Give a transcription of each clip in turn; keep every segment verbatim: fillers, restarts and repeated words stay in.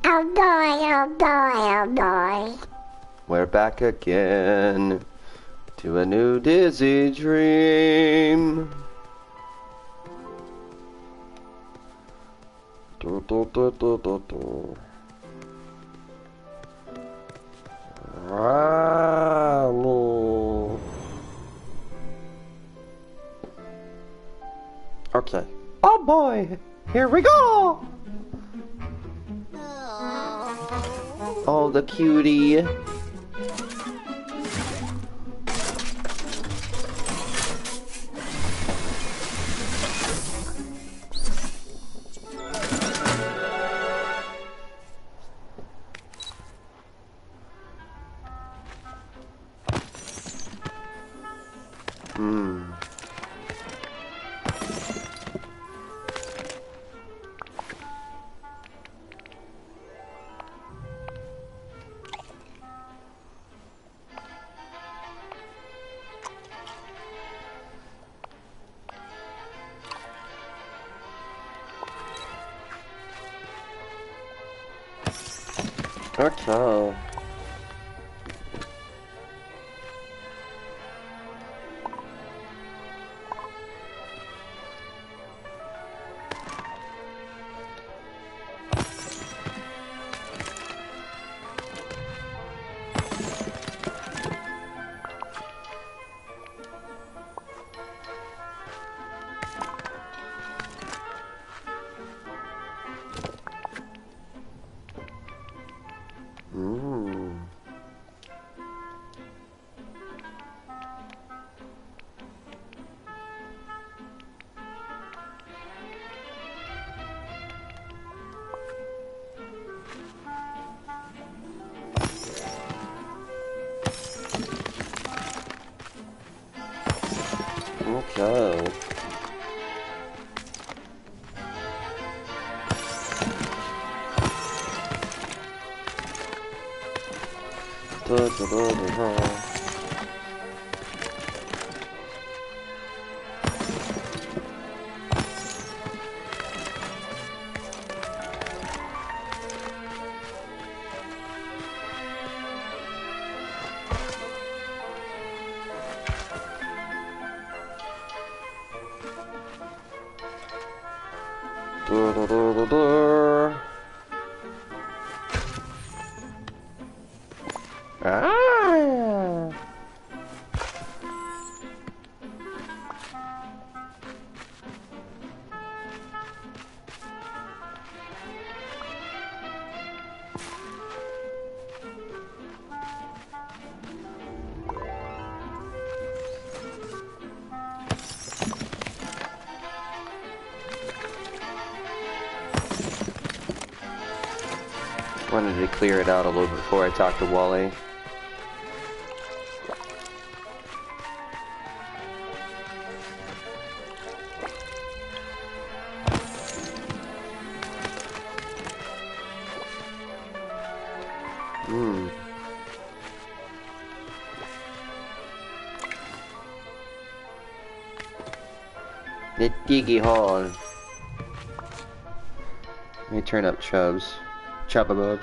Oh boy, oh boy, oh boy. We're back again to a new dizzy dream. Do, do, do, do, do, do. Ah, no. Okay. Oh boy, here we go. Oh, the cutie. Hmm. Okay. Mm. Okay. Da, da, da, da, da. Da, da, da, da, da. Ah. Wanted to clear it out a little before I talked to Wally. Hmm. The diggy hole. Let me turn up Chubbs. Chubbabubs.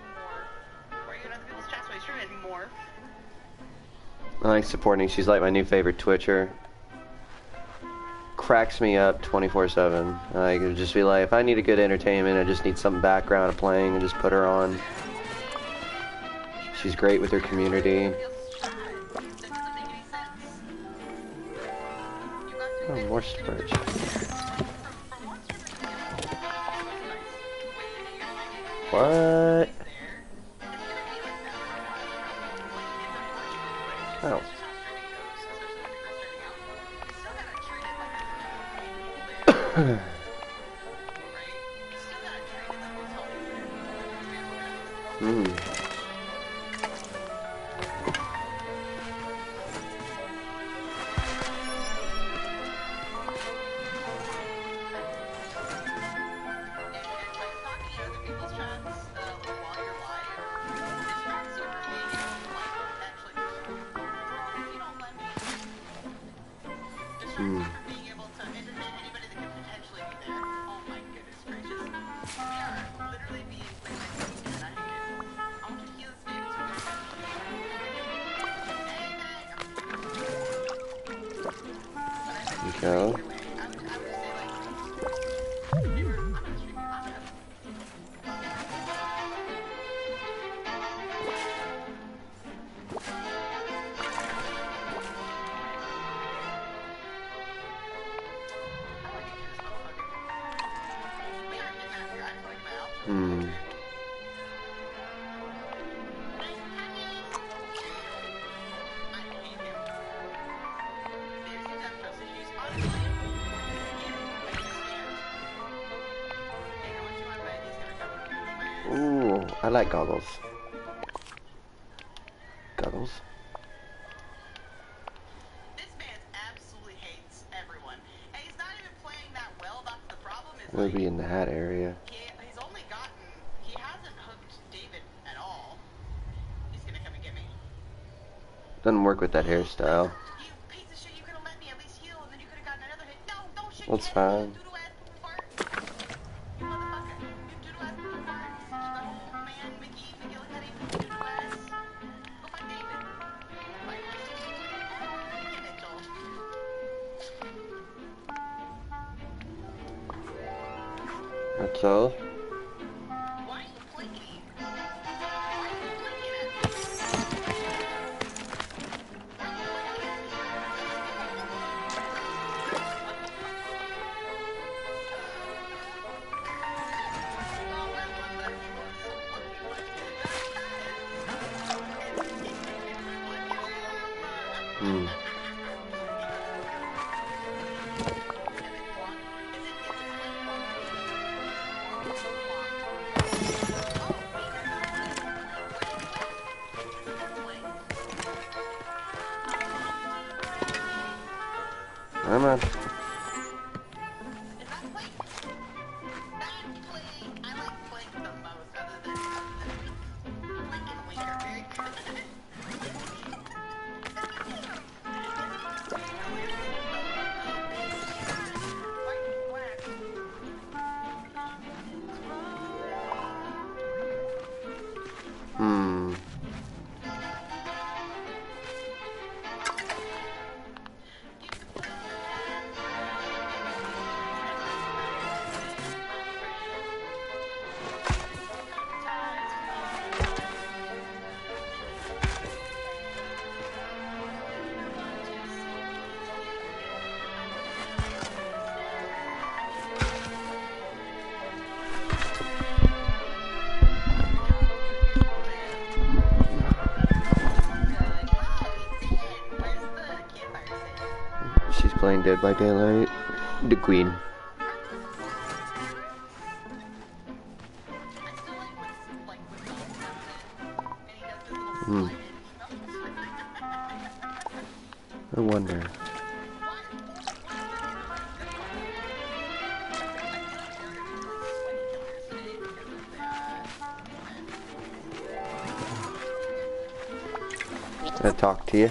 I like supporting. She's like my new favorite Twitcher. Cracks me up twenty-four seven. I could just be like, if I need a good entertainment, I just need some background of playing and just put her on. She's great with her community. Oh, more spurge. What? Oh. Hmm. Hmm. go. Hmm. Ooh, I like goggles. Goggles. This man absolutely hates everyone, and he's not even playing that well. That's the problem. Is We'll like, be in the hat area. he, he's only gotten, he hasn't hooked David at all. He's gonna come and get me. Doesn't work with that hairstyle. You piece of shit! You could have let me at least heal, and then you could have gotten another hit. No, don't shit. That's Get fine. it, doodle ass poop fart. You motherfucker. You doodle ass poop fart. The whole man, Mickey, McGillicuddy, doodle ass. Go find David. Fight. Get it, Joel. That's all. Why are you blinking? Why are you blinking at me? Hmm. Come on. Hmm. She's playing Dead by Daylight. The Queen. Hmm. I wonder. Can I talk to you?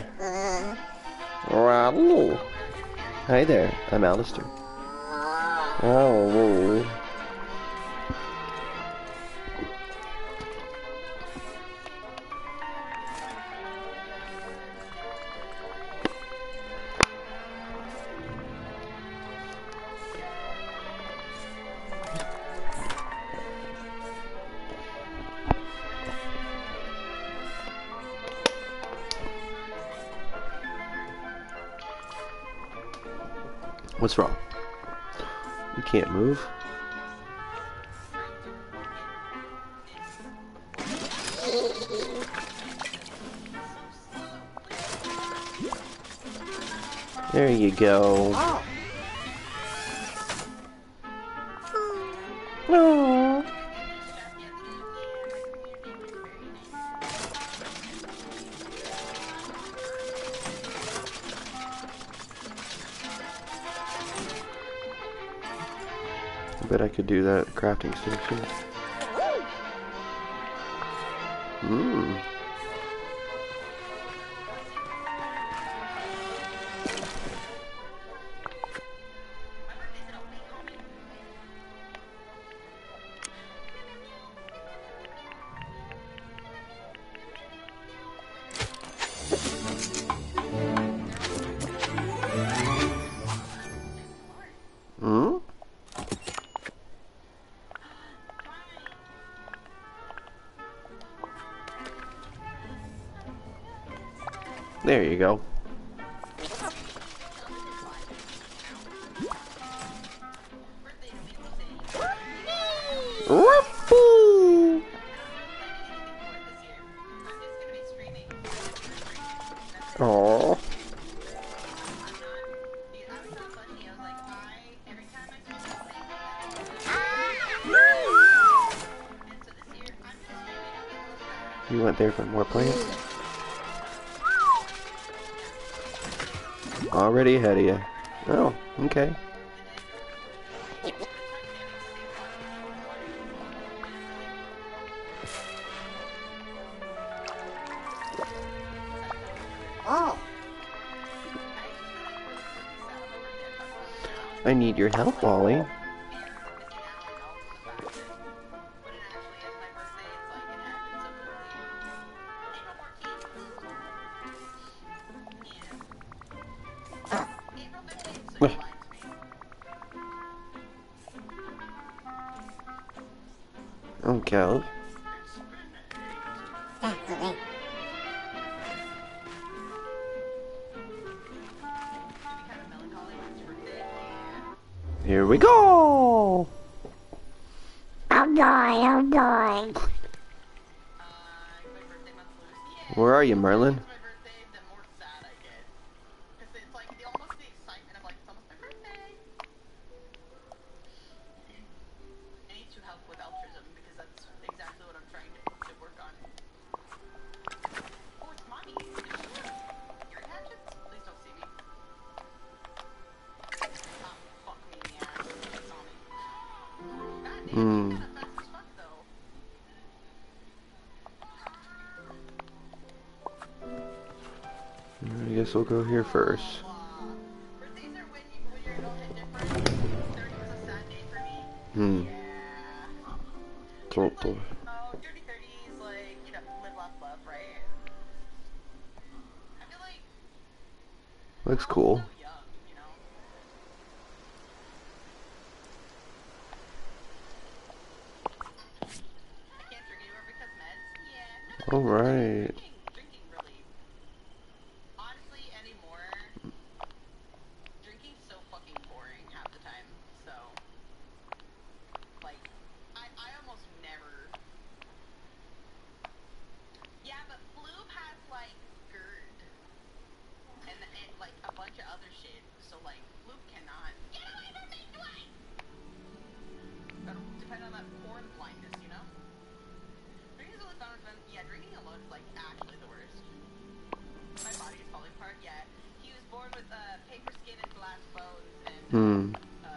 Hello. Hi there, I'm Alistair. Oh. What's wrong? You can't move? There you go. Oh. No. I bet I could do that at crafting station. Mmm. There you go. Whoopee! Aww. You went there for more plants? Already ahead of you. Oh, okay. Oh. I need your help, Wally. Okay. Here we go! Oh boy, oh boy. Where are you, Merlin? Hmm. I guess we'll go here first. Hmm. Total. Looks cool. All right. Hmm.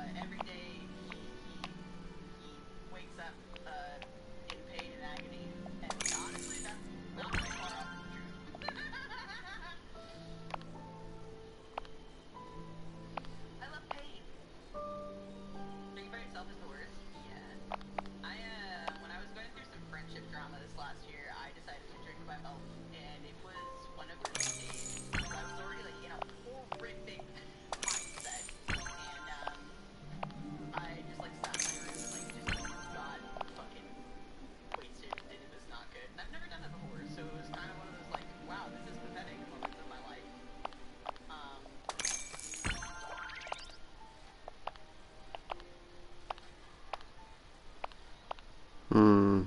Hmm.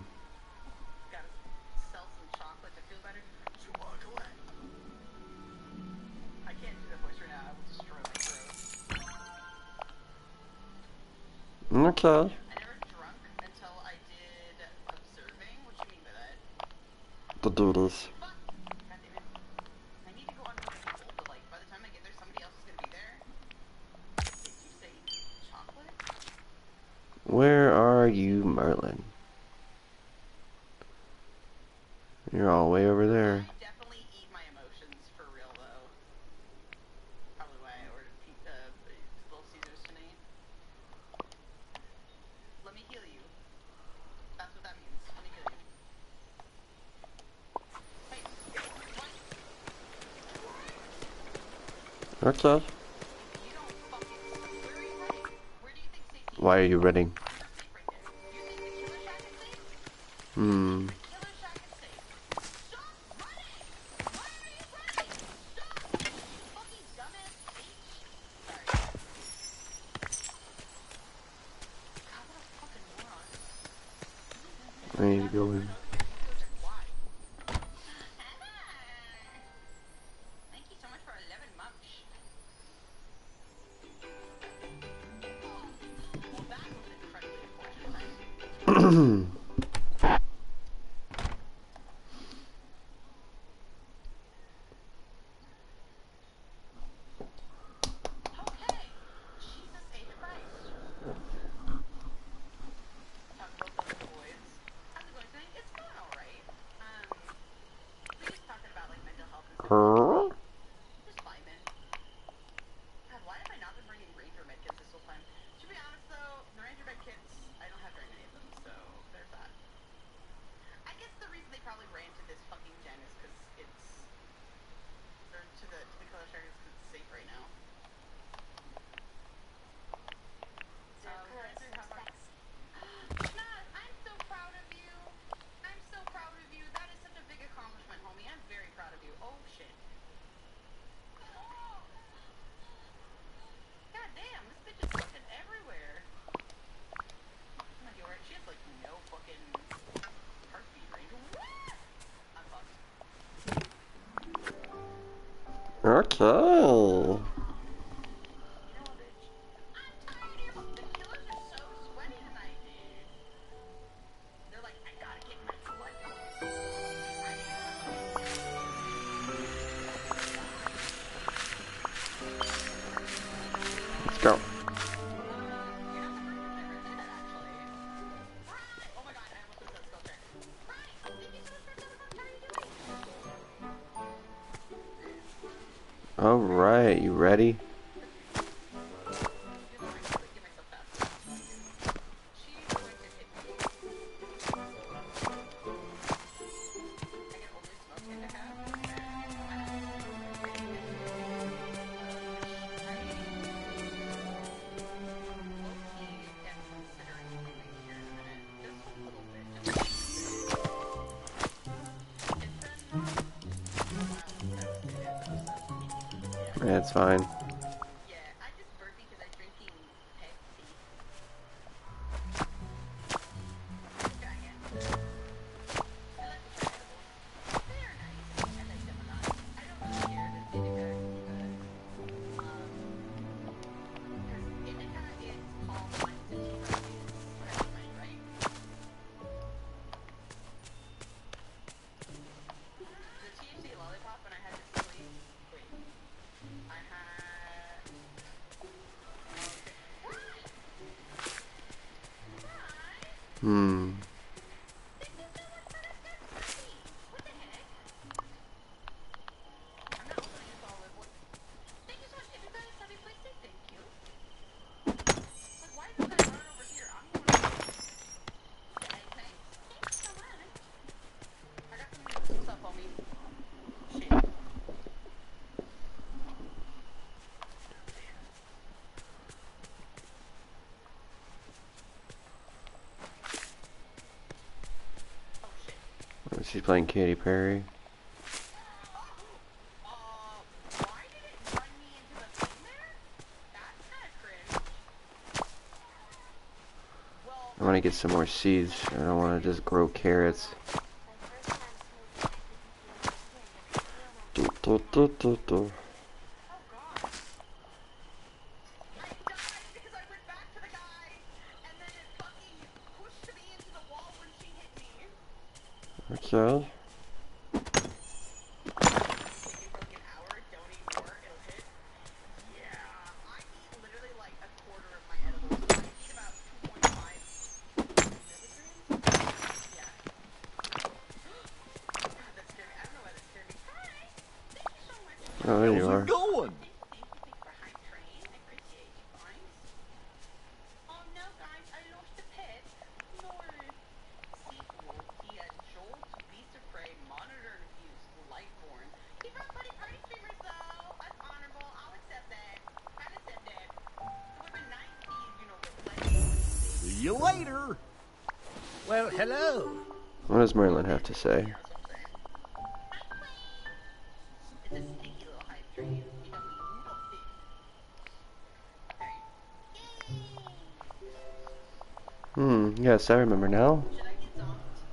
Okay. The duties. Where are you, Merlin? You're all the way over there. Okay. Why are you running? Hmm. I need to go in. Thank you so much for eleven months. Well, that was an incredibly unfortunate time. Okay. Jesus H. Christ. Talk about those boys. How's it going tonight? It's going alright. Um, we just talking about like mental health and stuff. Just vibing. God, why have I not been bringing Ranger med kits this whole time? To be honest though, the Ranger med kits, I don't have very many of them, so there's that. I guess the reason they probably ran to this fucking gen is because it's, or to the to the color shard is because it's safe right now. So, Ranger, how about? Schnaz, I'm so proud of you. I'm so proud of you. That is such a big accomplishment, homie. I'm very proud of you. Oh shit. God damn, this bitch is fucking everywhere. I'm gonna go right. She has like no fucking heartbeat range. What? I'm fucked. Okay. You know what, bitch? I'm tired of your- the killers are so sweaty tonight, dude. They're like, I gotta get my blood going. I Let's go. You're not the first person I've ever said that, actually. Right! Oh my god, I almost missed that spell check. Right! Thank you so much for seven months. How are you doing? Alright, you ready? That's fine. Yeah, I just burped because I'm drinking Pepsi. Trying it. I like to try edibles. They are nice. I like them a lot. I don't really care that indica is good. Um, because indica is calm, wine sativa is peppermint, right? The T H C lollipop when I had this really, wait, I had, okay. Hmm. Thank you so much for the Pepsi! What the heck? I'm not opening this all with what? Thank you so much. If you guys have a place, say thank you. Like, why is this guy running over here? I'm going over here. Hey, thanks. Thanks so much. I got some news. What's up, homie? Shit. Oh, shit. She's playing Katy Perry. Uh, why did it run me into the thing there? That's kind of cringe. Well, I want to get some more seeds. I don't want to just grow carrots. Do, do, do, do, do. oh god. I died because I went back to the guy, and then it fucking pushed me into the wall when she hit me. Okay. Taking for like an hour, don't eat more, it'll hit. Yeah, I eat literally like a quarter of my edibles. I eat about two point five milligrams. Yeah. God, that scared me. I don't know why that scared me. Hi! Thank you so much. Oh, there you How's are. it going? Thank you, thank you, thank you for Hype Train. I appreciate you, guys. Oh no, guys, I lost a pet. No. Sequel, he had Jolt, Beast of Prey, Monitor Infused, Lightborn. He's not Buddy Party streamers though. That's honorable. I'll accept that. I'll accept that. It would've been nice to use, you know, the flesh. See you later. Well, hello. What does Merlin have to say? Yeah, that's what I'm saying. It's a sneaky little Hype Train. You know, we love it. Alright. Yay! Hmm, yes, I remember now. Should I get zonked?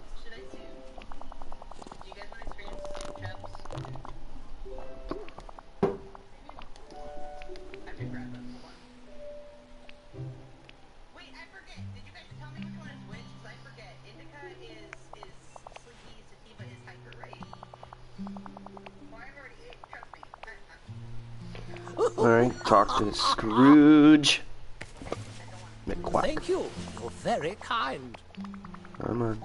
Alright, talk to Scrooge. McQuack. Thank you. You're very kind. Come on.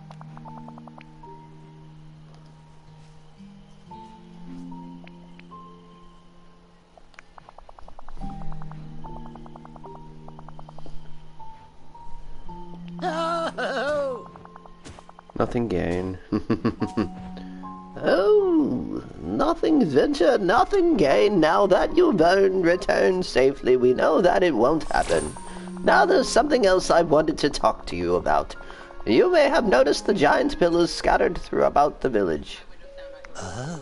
Oh, Nothing gain. Oh, nothing venture, nothing gain. Now that you've earned returned safely, we know that it won't happen. Now there's something else I wanted to talk to you about. You may have noticed the giant pillars scattered throughout the village. Oh.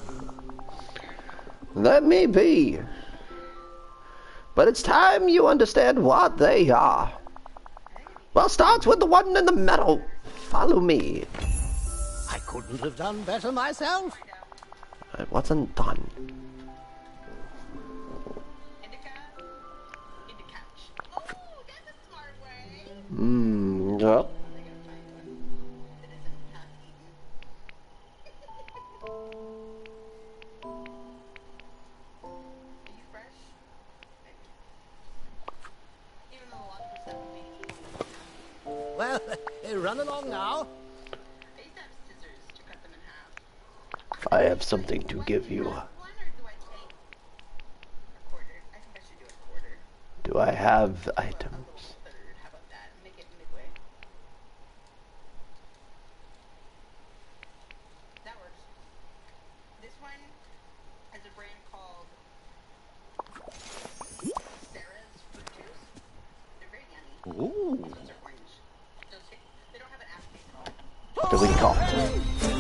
That may be. But it's time you understand what they are. Well, start with the one in the middle. Follow me. I couldn't have done better myself. It wasn't done. Indica? Indicouch. Oh, that's a smart way. Mmm, yep. I gotta find one that isn't half eaten. Are you fresh? Even though a lot of stuff would be eaten. Well, run along now. I used to have scissors to cut them in half. I have something to give you. One or do I take a quarter? I think I should do a quarter. Do I have A items? little third. How about that? Make it midway. That works. This one has a brand called Sarah's Fruit Juice. They're very yummy. Ooh. Those are orange. Those ta- they don't have an aftertaste at all. Do we call? Because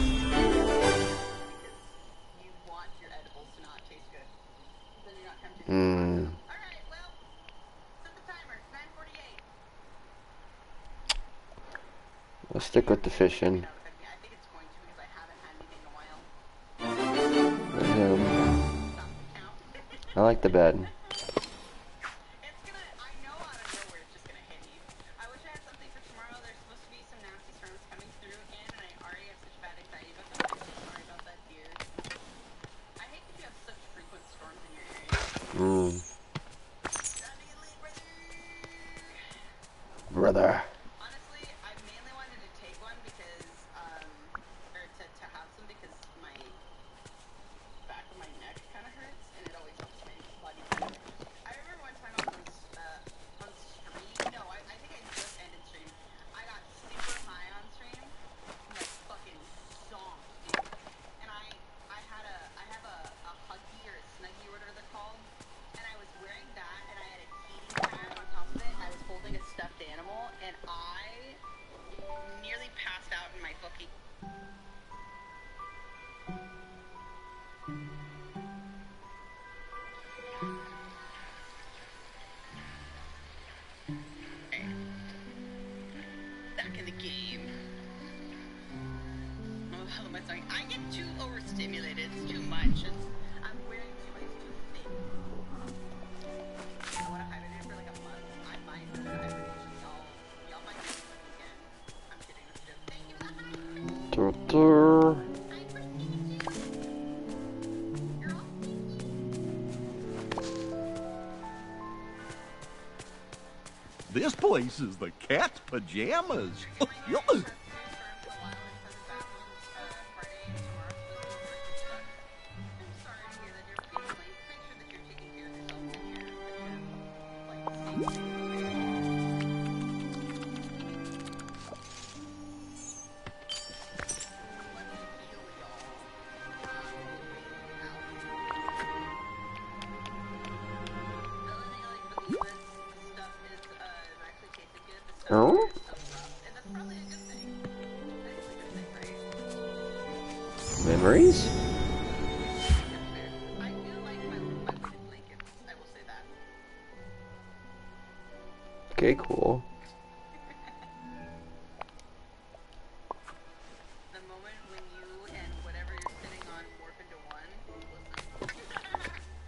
you want your edibles to not taste good. Then you're not tempted to eat Hmm. them. Alright, well, set the timer. It's nine forty-eight. Let's stick with the fishing. I think it's going to because I haven't had anything in a while. Um, Stop the count. I like the bed. It's gonna, I know out of nowhere it's just gonna hit me. I wish I had something for tomorrow. There's supposed to be some nasty storms coming through again, and I already have such bad anxiety about them. I'm so sorry about that, dear. I hate that you have such frequent storms in your area. Mm, Time to get lit, brother. brother. Honestly, I mainly wanted to take one because, um, or to, to have some because my back of my neck kind of hurts, and it always helps my body. I remember one time I was uh, on stream. No, I, I think I just ended stream. I got super high on stream, like fucking zonked, dude. And I, I had a, I have a, a huggy or a snuggie, whatever they're called, and I was wearing that, and I had a heating pad on top of it. I was holding a stuffed animal, and I nearly passed out in my fucking. Back in the game. Oh, how am I sorry? I get too overstimulated. It's too much. It's, I'm wearing too much too thin. I want to hibernate for like a month. I might go to hibernation, y'all. Y'all might get me again. I'm kidding. I'm just thank you. Dur, dur. I appreciate you. Girl. This place is the cat's pajamas. Yuck. Oh? And that's probably a good thing. That's a good thing, right? Memories? I do like my, my weighted blankets. I will say that. Okay, cool. The moment when you and whatever you're sitting on morph into one, listen.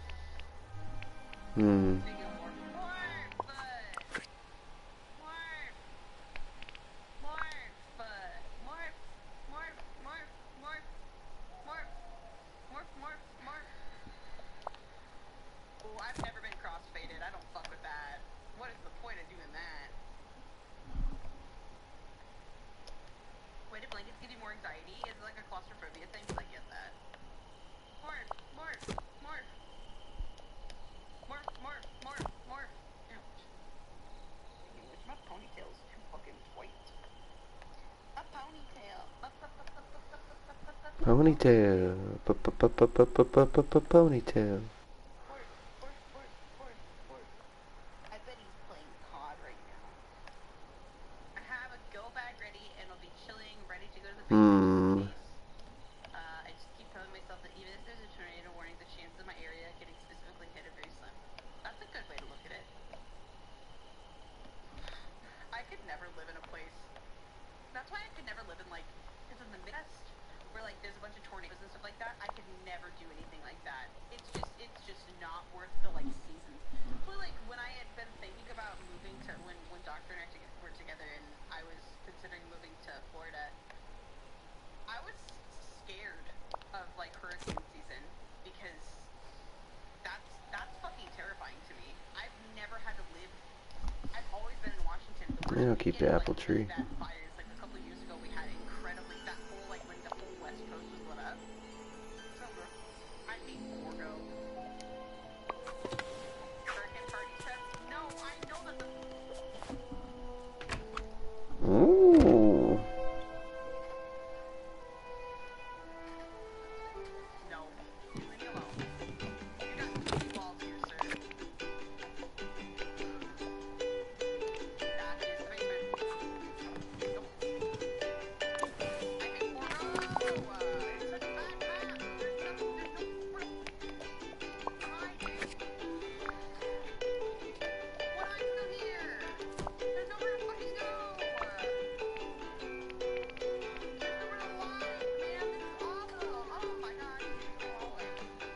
Hmm. Speaking of morph, morph! Morph! Morph! Morph! Morph! Morph! Morph! Morph! Morph! Morph! Morph! Oh, I've never been more anxiety? Is it like a claustrophobia thing? Because I get that. Morph, morph, morph. Morph, morph, morph, morph. Ouch. Speaking of which, my ponytail's too fucking white. A ponytail. Ponytail. Ponytail. Morph, morph, morph, morph, morph. I bet he's playing C O D right now. I have a go bag ready and I'll be chilling, ready to go to the Hmm. base. Uh, I just keep telling myself that even if there's a tornado warning, the chances of my area getting specifically hit are very slim. That's a good way to look at it. I could never live in a place. That's why I could never live in like, because in the Midwest, where like there's a bunch of tornadoes and stuff like that, I could never do anything like that. It's just, it's just not worth the like seasons. But like when I had been thinking about moving to, when when Doctor and I to- were together and I was considering moving to Florida, I was scared of like hurricane season because that's that's fucking terrifying to me. I've never had to live. I've always been in Washington. The worst Yeah, I'll keep weekend, the apple like, tree. really bad fires. Like a couple years ago, we had incredibly that whole like when the whole West Coast was lit up. So I hate Borgo. Hurricane party trips? No, I know that the Ooh. no. Leave me alone. You got three balls here, sir. That is the basement. Nope. I hate Borgo. Uh, it's such a bad map. There's no, there's no. Why, dude? What I'm still here? There's nowhere to fucking go. There's nowhere to lie, man. This is awful. Oh my god. Go away.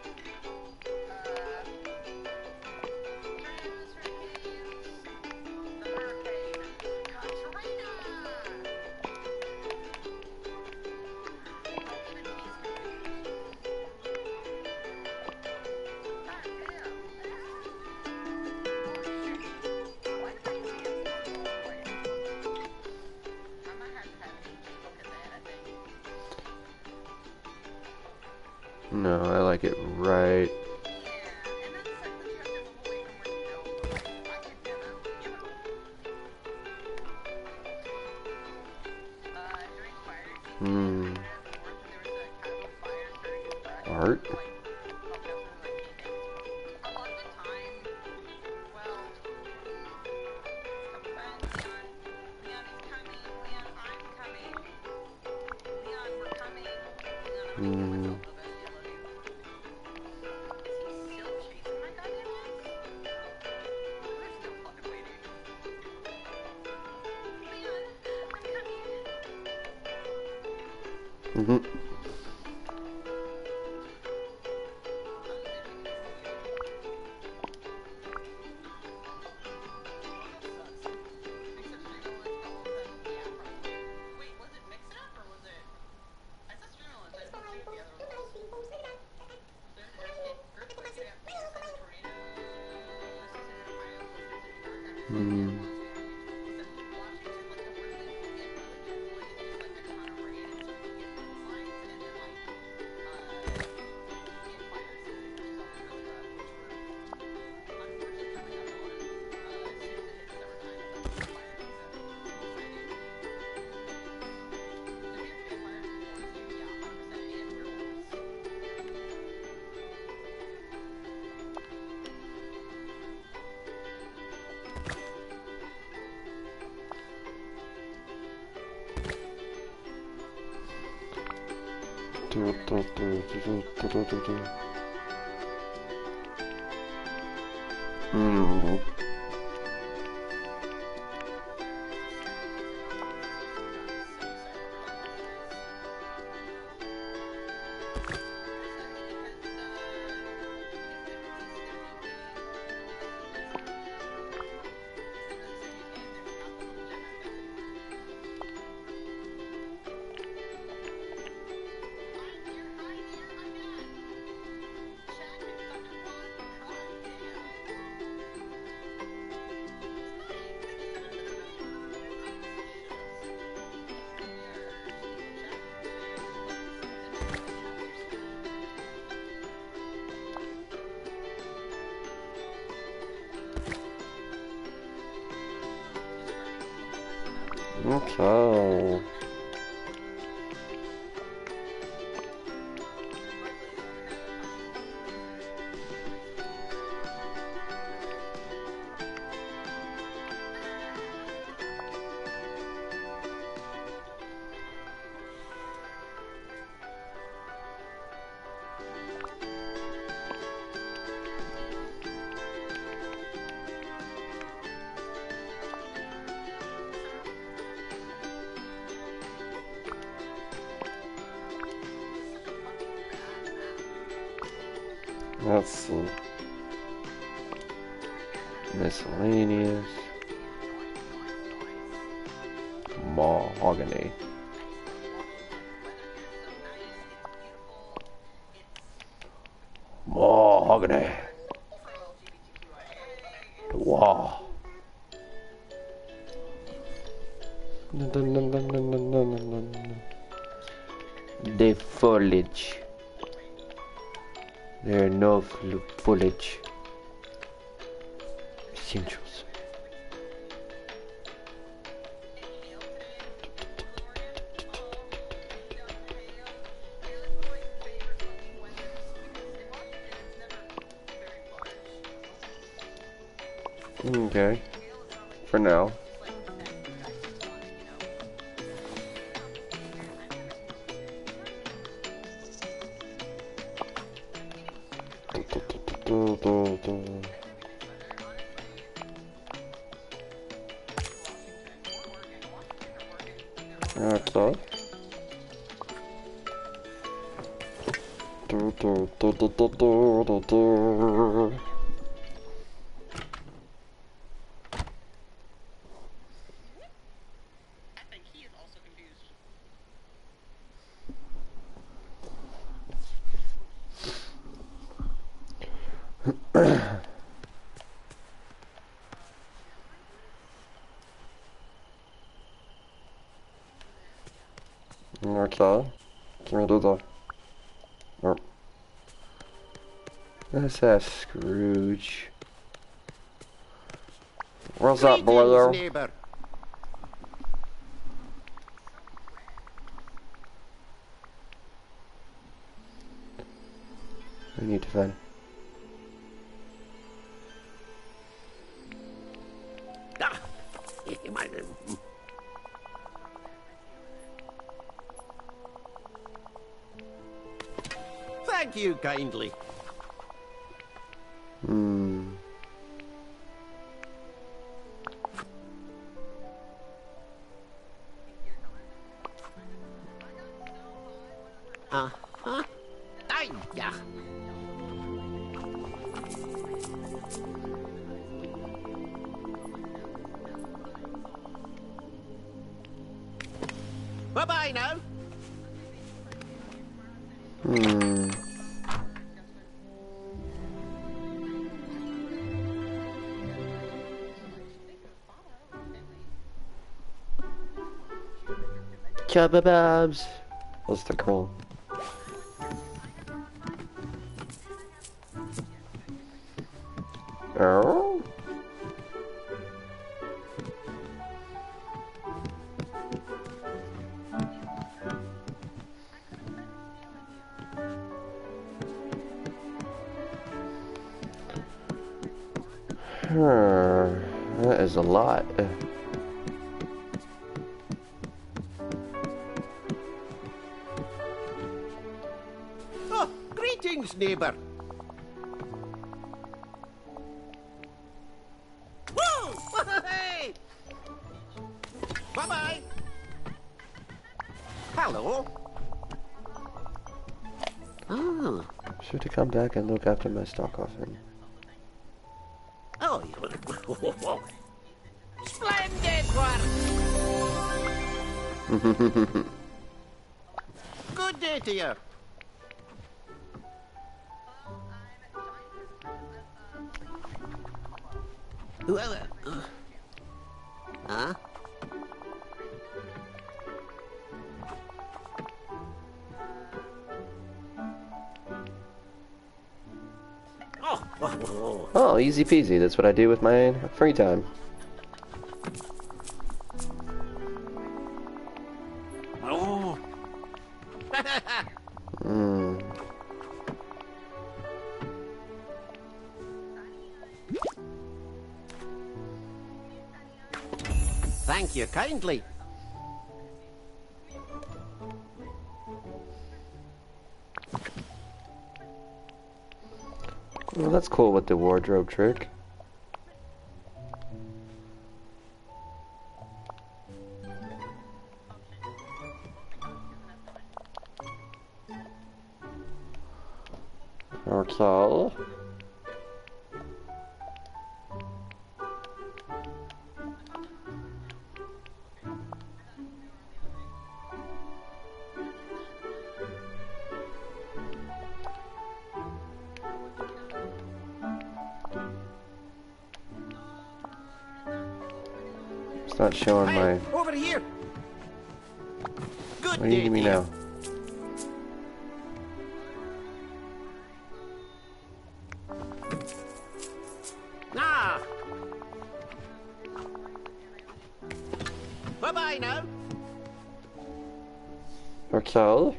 Uh, tornadoes, hurricanes, the hurricane, Katrina. Oh, even he's confused. God damn. Holy shit. Why did my pants not go away? I might have to have H look at that, I think. No, I like it right. Yeah, and that's like when you have to move away from where you know, but like, I could never, you know. Uh, during fire season, Hmm. I heard up north there was a kind of a fire starting in brush. Art? Like, popped up and like anything. A lot of the time, well, come back, Leon. Leon is coming. Leon, I'm coming. Leon, we're coming. Leon, I'm gonna kill myself so bad. I love you. Is he still chasing my goddamn ass? We're still fucking waiting. Leon, I'm coming. Mm-hmm. Wait, was it Mix It Up or was it? I said Streamlabs. I didn't see what the other one was. There's earthquake, earthquake, yeah, season, tornadoes, season in Ohio, season in New York. I've been Hmm. Washington, Washington, like the worst thing you get really deployed is just like a ton of rain and so you get landslides and then like uh get fire season, which is always really rough, which we're unfortunately coming up on uh as soon as it hits summertime, it's like fire season. Exciting. There have been fires before too, yeah, one hundred percent, and werewolves. Do, do, do, do, do, do, do, do. Hmm. Okay. Let's see. Miscellaneous. Mahogany. Mahogany. Wow. The foliage. There are no foliage. Essentials. Okay. For now. Okay. Do, do, do, do, do, do, do, do. I think he is also confused. Okay. Give me the... Oh. Let's ask Scrooge. What's up, boyo? Neighbor. I need to find... Ah, my name. Thank you kindly. Hmm. Uh-huh. Ay, yeah. Bye-bye now. Hmm. Chubba-bobs. What's the girl? Oh? Huh. That is a lot. Oh, greetings, neighbor. Woo! Hey! Bye-bye. Hello. Oh. Should have come back and look after my stock often. Oh, you... Splendid work! Good day to you. Well, uh, huh? Oh, oh, oh. Oh, easy peasy. That's what I do with my free time. Hmm. Thank you kindly. Well, that's cool with the wardrobe trick. Okay. It's not showing my... Hey, over here. Good What do you day give me to you. now? Ah. Bye-bye now. Okay.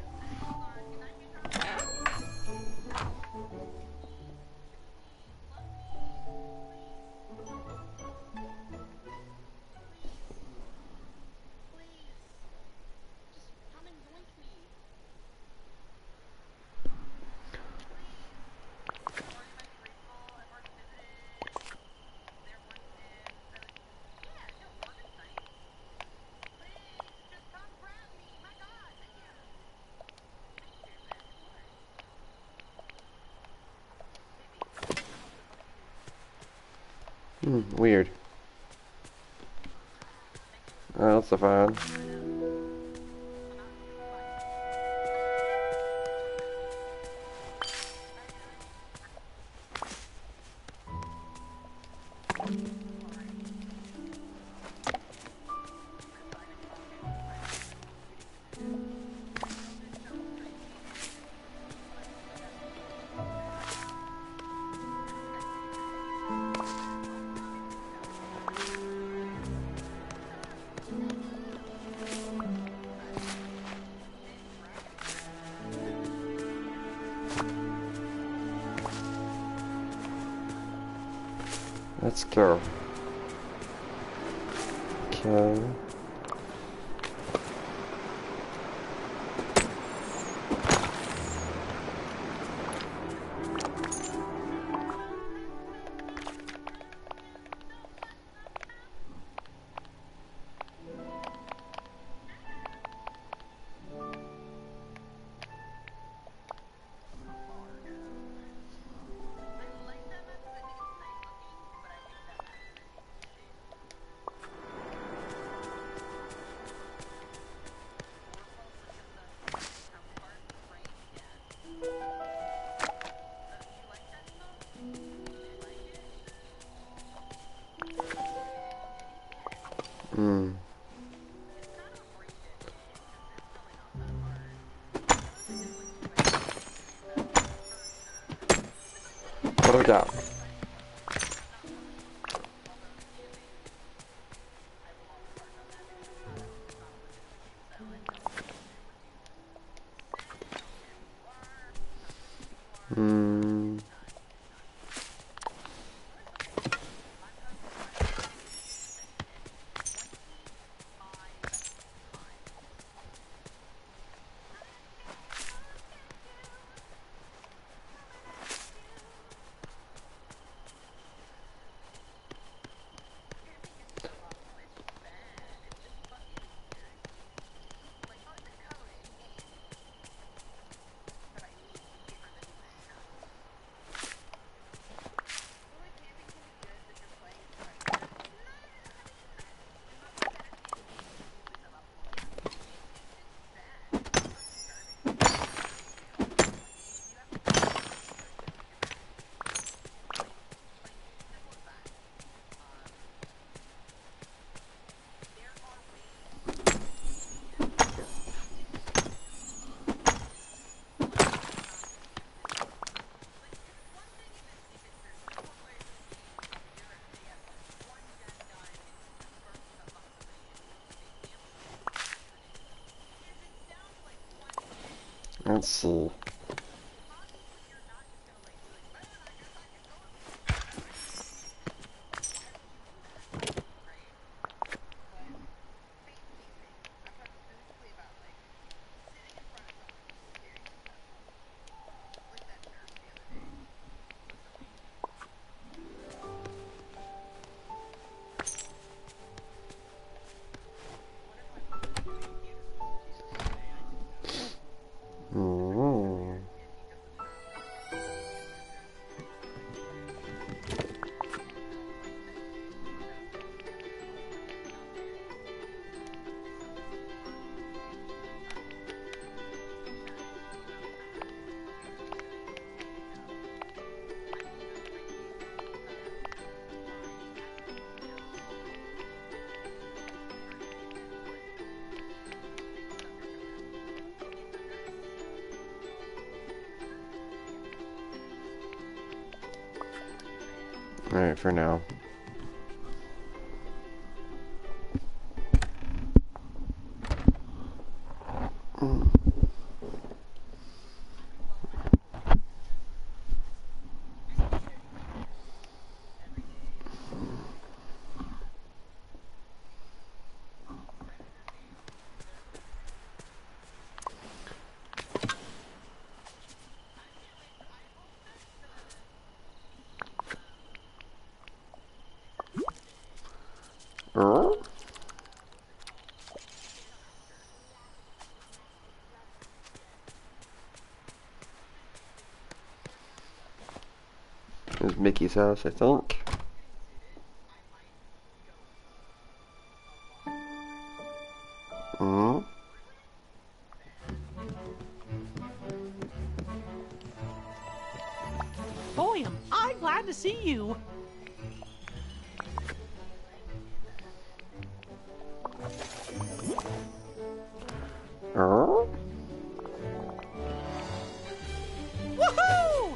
Hmm, weird. Oh, that's fine. Let's go. Okay. Hmm. What do we got? Hmm. Let's see. Mm. Alright, for now. Mm. Uh? This is Mickey's house, I think. Hmm. Boy, am I glad to see you. Uh? Woohoo!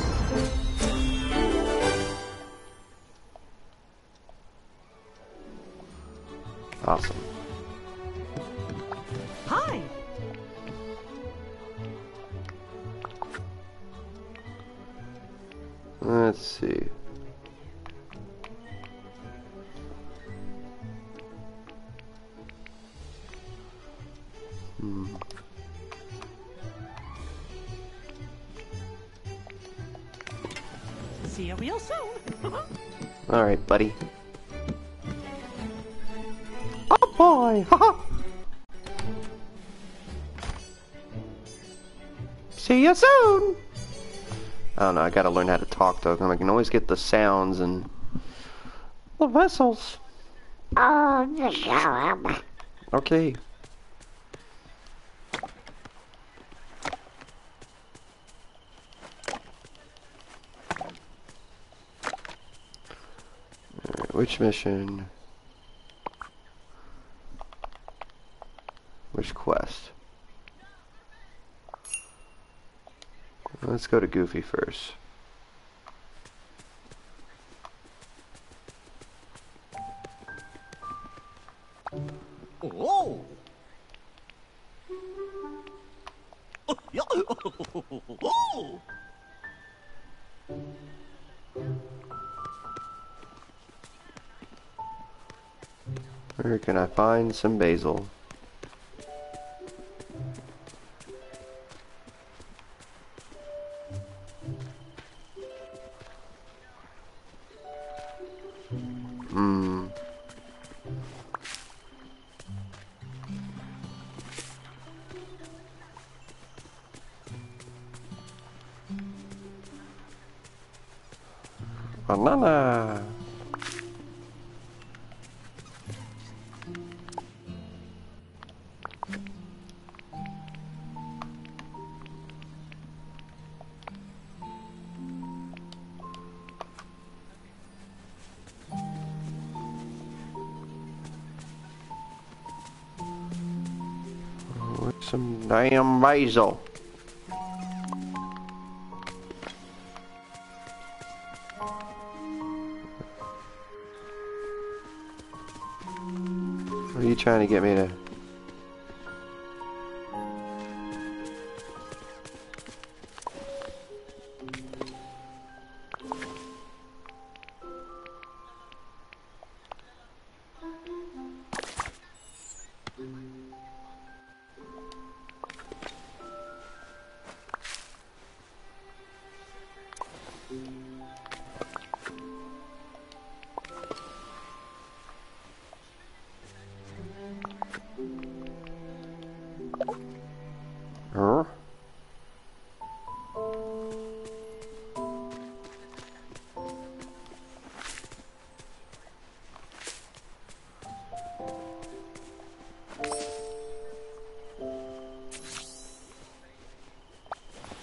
Awesome. Hi. Let's see. Hmm. See you real soon. Alright, buddy. Oh boy! Haha! See you soon! I don't know, I gotta learn how to talk though, I can always get the sounds and the vessels. Oh, the column. Okay. Alright, which mission? Which quest? Let's go to Goofy first. Oh! Oh, yeah. Oh! Where can I find some basil? Hmm. Banana. With some damn basil. What are you trying to get me to?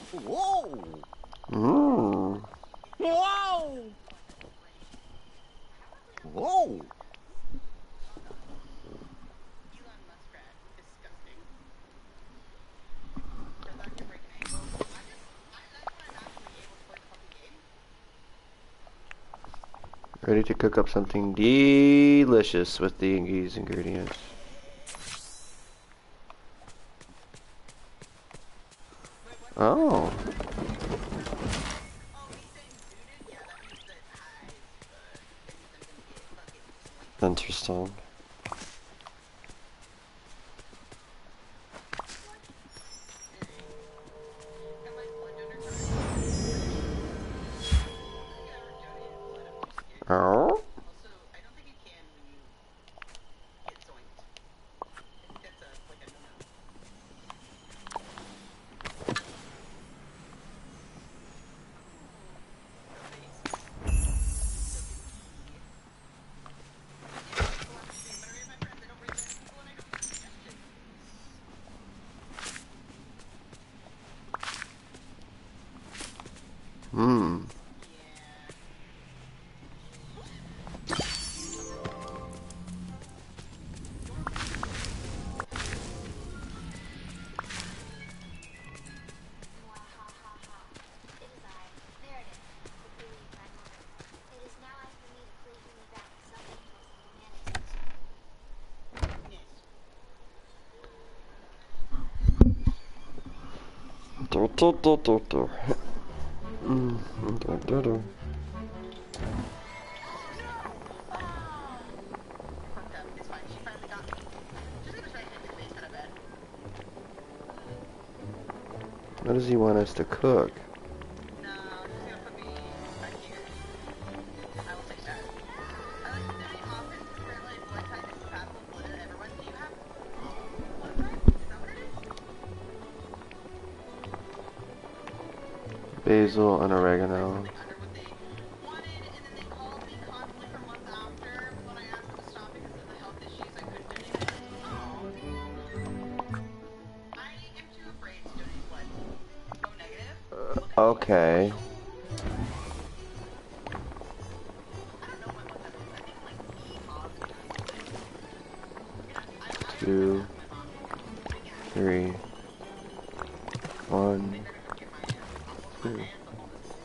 Whoa! Mmm. Whoa! Whoa! Elon Muskrat. Disgusting. Does that can break an ankle? I just, I like when I'm actually able to play the fucking game. Ready to cook up something delicious with these ingredients. Oh. Oh, he's saying zooted? Yeah, that means that highs, but that means I'm gonna get fucking swanky. Interesting. Got my blood donor card. I never donated blood, I'm too scared. Oh. Also, I don't think you can when you get zoinked. I think that's a, like a no-no. Mmm. Do, do, do, do, do. Mm, do, do, do. It's fine, she finally got me. She's gonna try to hit me, it's kinda bad. What does he want us to cook? No, she's gonna put me back here. I will take that. I like doing often for like blood type is compatible with blood of everyone. Do you have blood type? Is that what it is? Basil and oregano. Something under what they wanted, and then they called me constantly for months after when I asked them to stop because of the health issues. I couldn't donate it. Oh. I am too afraid to donate blood. Oh, negative? Look at Okay. I don't know what blood type it is. I think like B positive or something. Yeah, I, I Two, my mom. Yeah. three, one, They better go get my ass. I'll wash my two. hands up on this.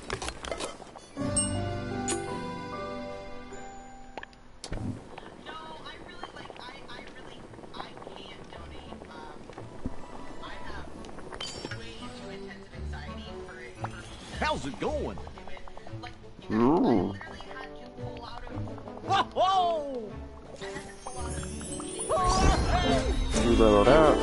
No, I really like. I I really I can't donate. Um, I have way too intensive anxiety for it. For me to How's it going? do it. Like, you guys, I Ooh. literally had to pull out of. Whoa! I had to pull out of eating. You leveled out.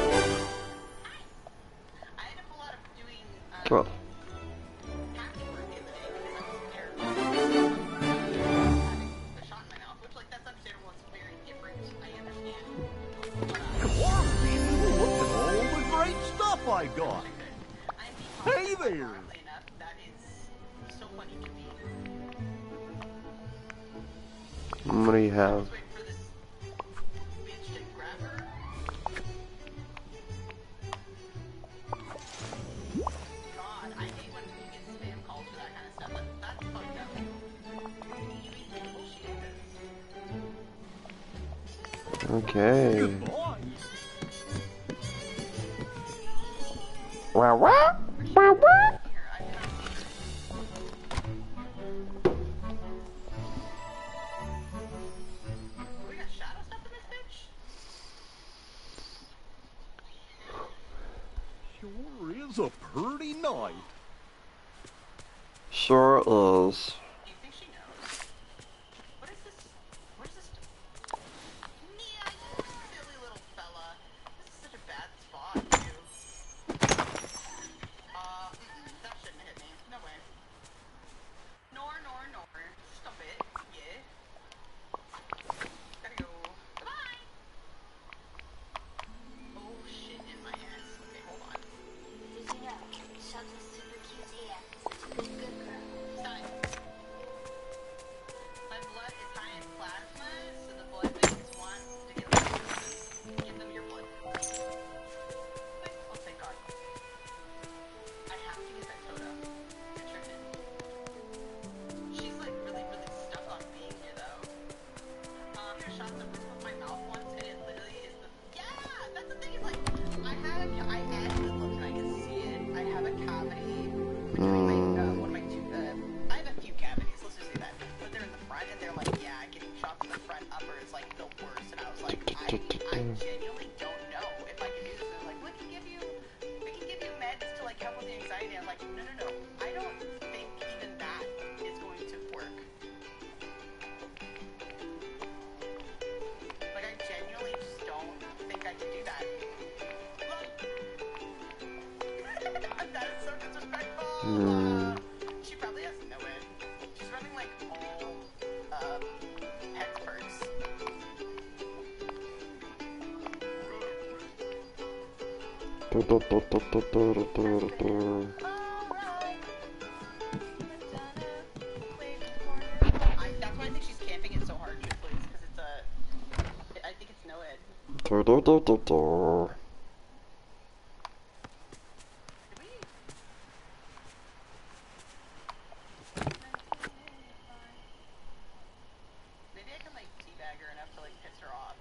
I had to pull out of doing. Um, twelve. acting work the other day because I was scared of having a shot in my mouth, which like that's understandable. It's very different. I understand. But, uh, Look at all the great stuff I got. I'm being Hey complimented there. by enough. That is so funny to me. What do you have? Let's wait for this bitch to grab her. God, I hate when you get spam calls for that kind of stuff. Like, that's fucked up. You need to bullshit this. Okay. Boy. Wow, wow. Wow, wow. Here, I have we got shadow stuff in this bitch? Sure is a pretty night. Sure is. Do you think she knows? What is this? Where's this? Mia, you silly little fella. This is such a bad spot, too. Uh, mm-mm, that shouldn't hit me. No way. Nor, nor, nor. Stop it. Yeah. Gotta go. Goodbye. Oh, shit in my ass. Okay, hold on. Did you know? Shubs is super cute A F. Such a good girl. Stop it. like, no, no, no. I don't think even that is going to work. Like, I genuinely just don't think I can do that. Look! That is so disrespectful! Hmm. She probably doesn't know it. She's running, like, all, um, experts. I, that's why I think she's camping it so hard, truthfully, because it's a... I think it's no ed. Did we... Maybe I can, like, teabag her enough to, like, piss her off.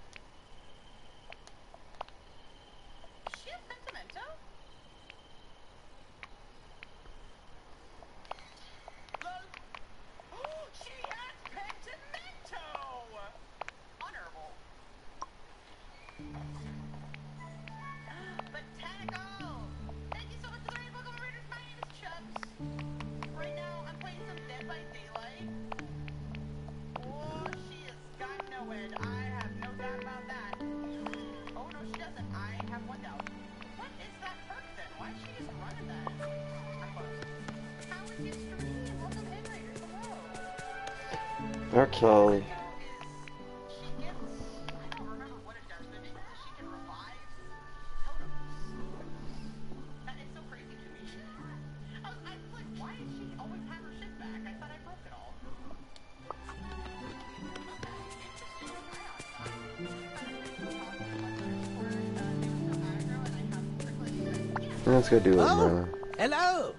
Is she a sentimento? Lol. Oh, she has pentimento! Honorable. Botanical! Thank you so much for the raid, welcome readers. My name is Chubbs. Right now, I'm playing some Dead by Daylight. Oh, she has got no end. I have no doubt about that. Oh, no, she doesn't. I have one doubt. What is that perk then? Why is she just running that? I'm close. How is your stream? Welcome in, Raiders. Hello. Okay. She gets, I don't remember what it does, but it says she can revive totems. That is so crazy to me. I was, I was like, why does she always have her shit back? I thought I broke it all. Let's go do it Oh, now. hello.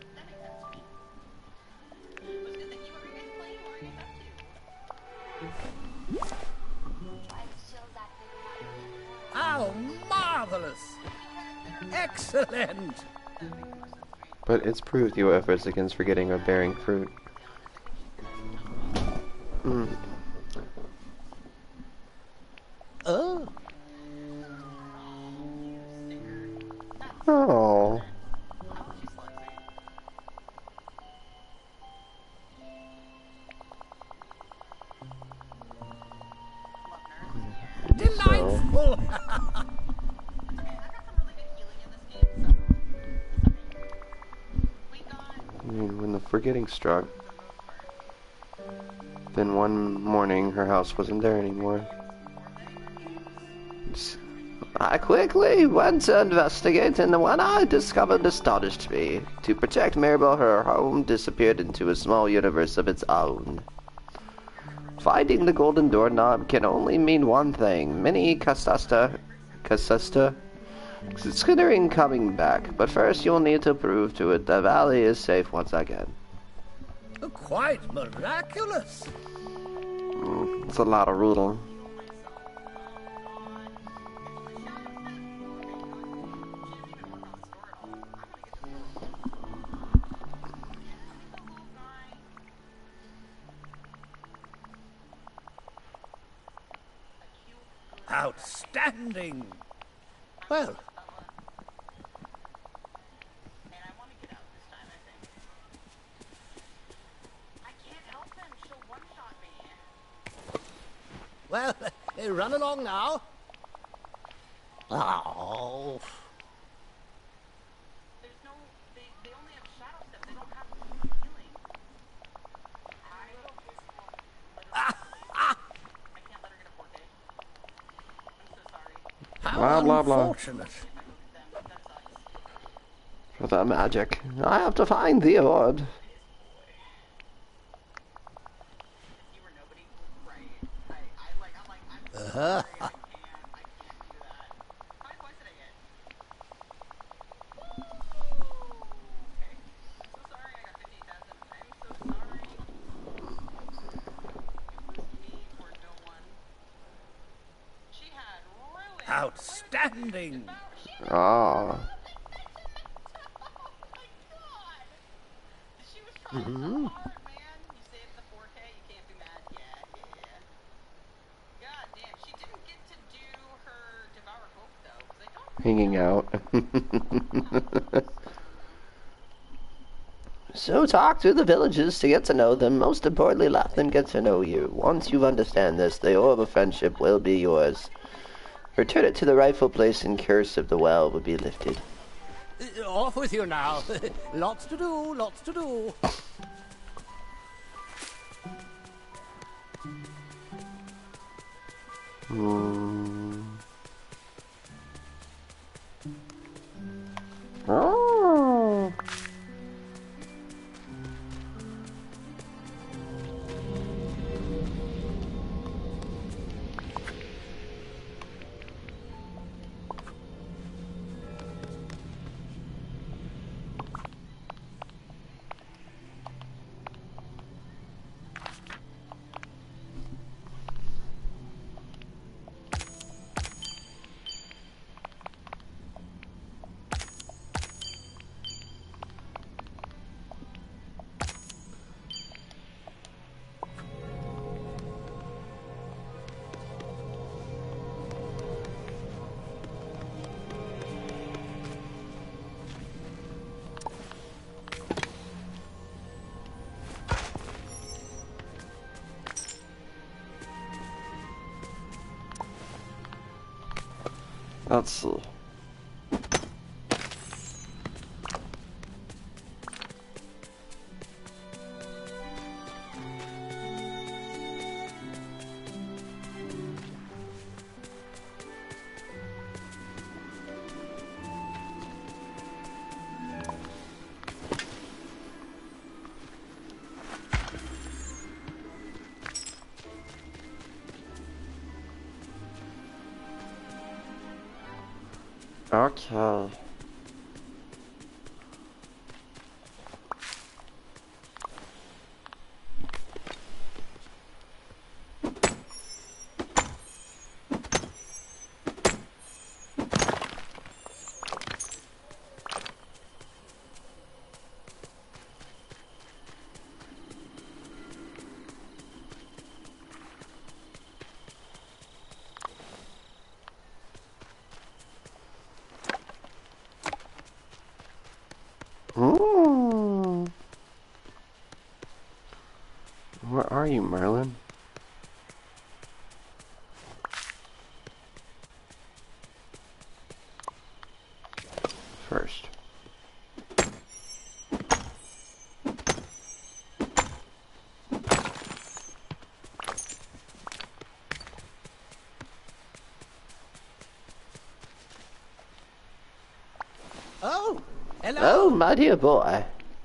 Oh, marvelous. Excellent. But it's proved your efforts against forgetting are bearing fruit. Mm. Oh. Oh. Delightful. I mean, when the forgetting struck, then one morning her house wasn't there anymore. S- I quickly went to investigate, and what I discovered astonished me. To protect Maribel, her home disappeared into a small universe of its own. Finding the golden doorknob can only mean one thing. Minnie Casasta... Casasta? Considering coming back, but first you'll need to prove to it the valley is safe once again. Quite miraculous. Mm, it's a lot of rudel. Outstanding. Well, And I want to get out this time, I think. I can't help him. She'll one-shot me. well, run along now. Oh. There's no... They, they only have shadow step. They don't have healing. I will literally... Ah, ah. I can't let her get a four K. I'm so sorry. How Blah, blah, blah. unfortunate. If I go with them, that sucks. For the magic, I have to find the award. If you were nobody, right. I, I like, I'm like, I'm so Uh-huh. sorry. I can't, I can't do that. How many points did I get? Okay. I'm so sorry. I got fifty thousand. I'm so sorry. It was me for no one. She had ruined. Outstanding. She had Ah. Oh my god! She was trying so hard, man. You saved the four K, you can't be mad. Yeah, yeah, yeah. God damn, she didn't get to do her Devour Hope though, because I don't Hanging out. So talk to the villagers to get to know them. Most importantly, let them get to know you. Once you understand this, the orb of friendship will be yours. Return it to the rightful place and curse of the well will be lifted. Uh, Off with you now. Lots to do, lots to do. Hmm. Oh. Let's see. Okay. Ooh. Where are you, Merlin? First. Oh, hello. Oh, my dear boy.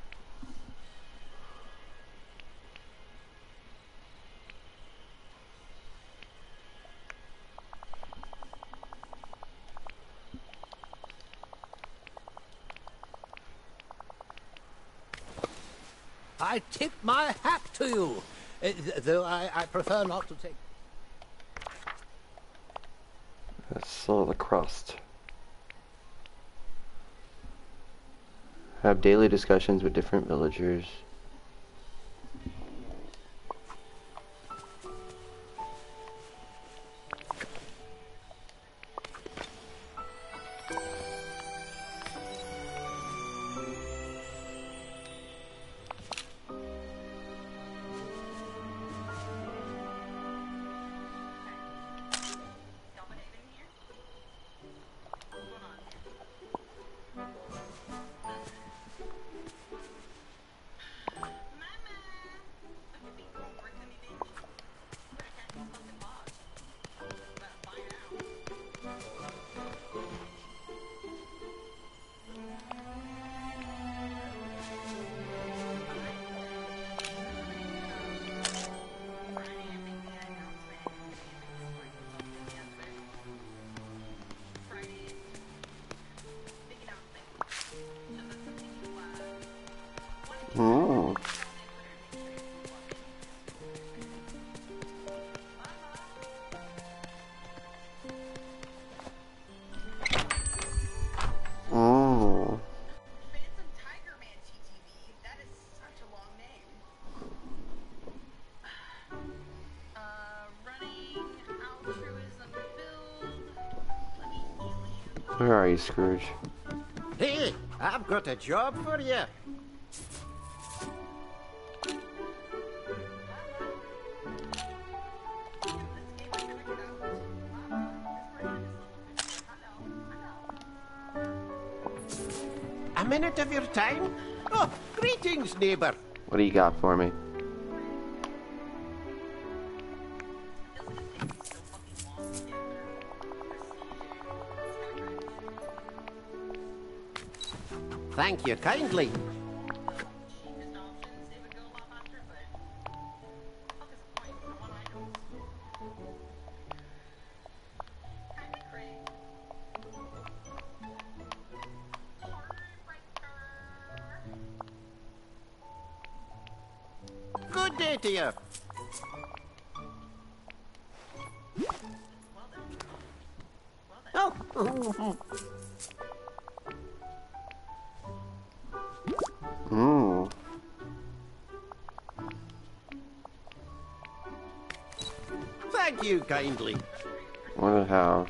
I tip my hat to you, uh, th- though I, I prefer not to take. That's still the crust. Have daily discussions with different villagers. Hmm. Mm. Phantom Tiger Man T T V. That is such a long name. Uh, running altruism build. Let me heal you. Where are you, Scrooge? Hey, I've got a job for you. A minute of your time? Oh, greetings, neighbor. What do you got for me? Thank you kindly. Good day to you. Oh. Ooh. Thank you kindly. What do I have?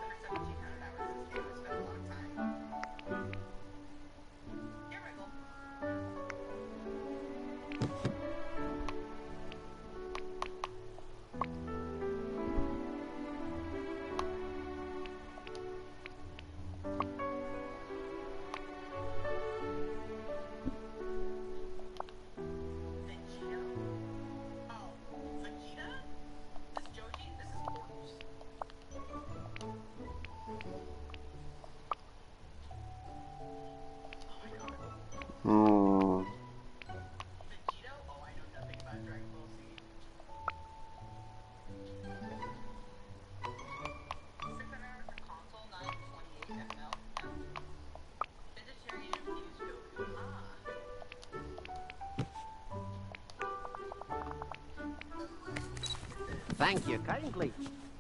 Hmm. Thank you kindly.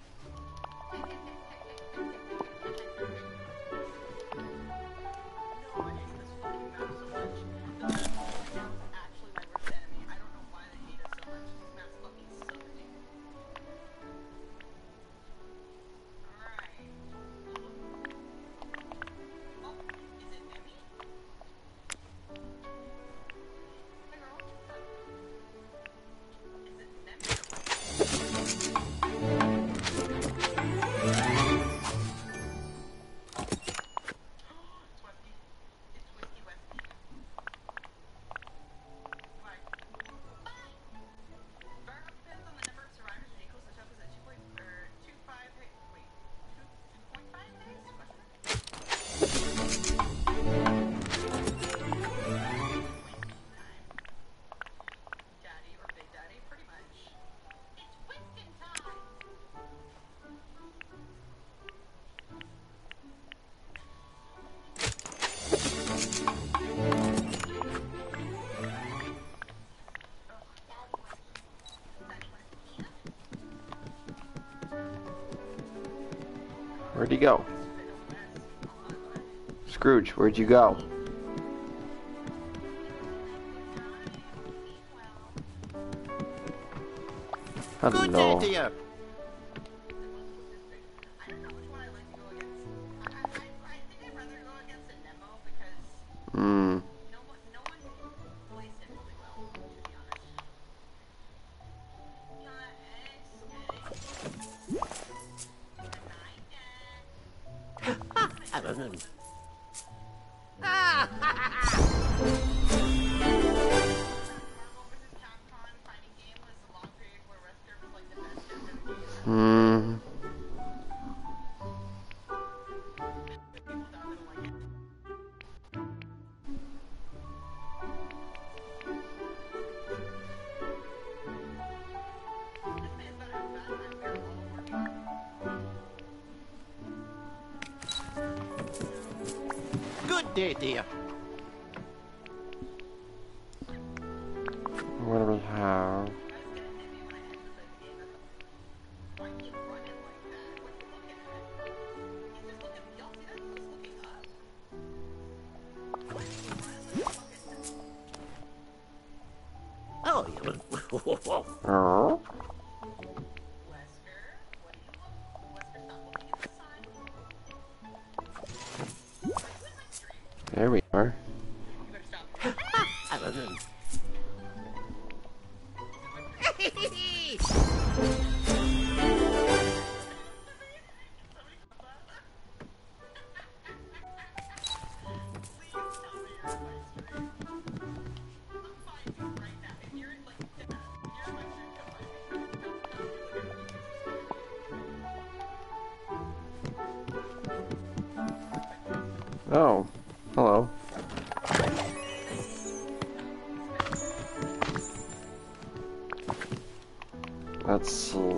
Where'd he go? Scrooge, where'd you go? Good day Hello. to you. Hmm. Hmm. Good day to you. What do we have? Oh, you. Oh. There we are. Let's see.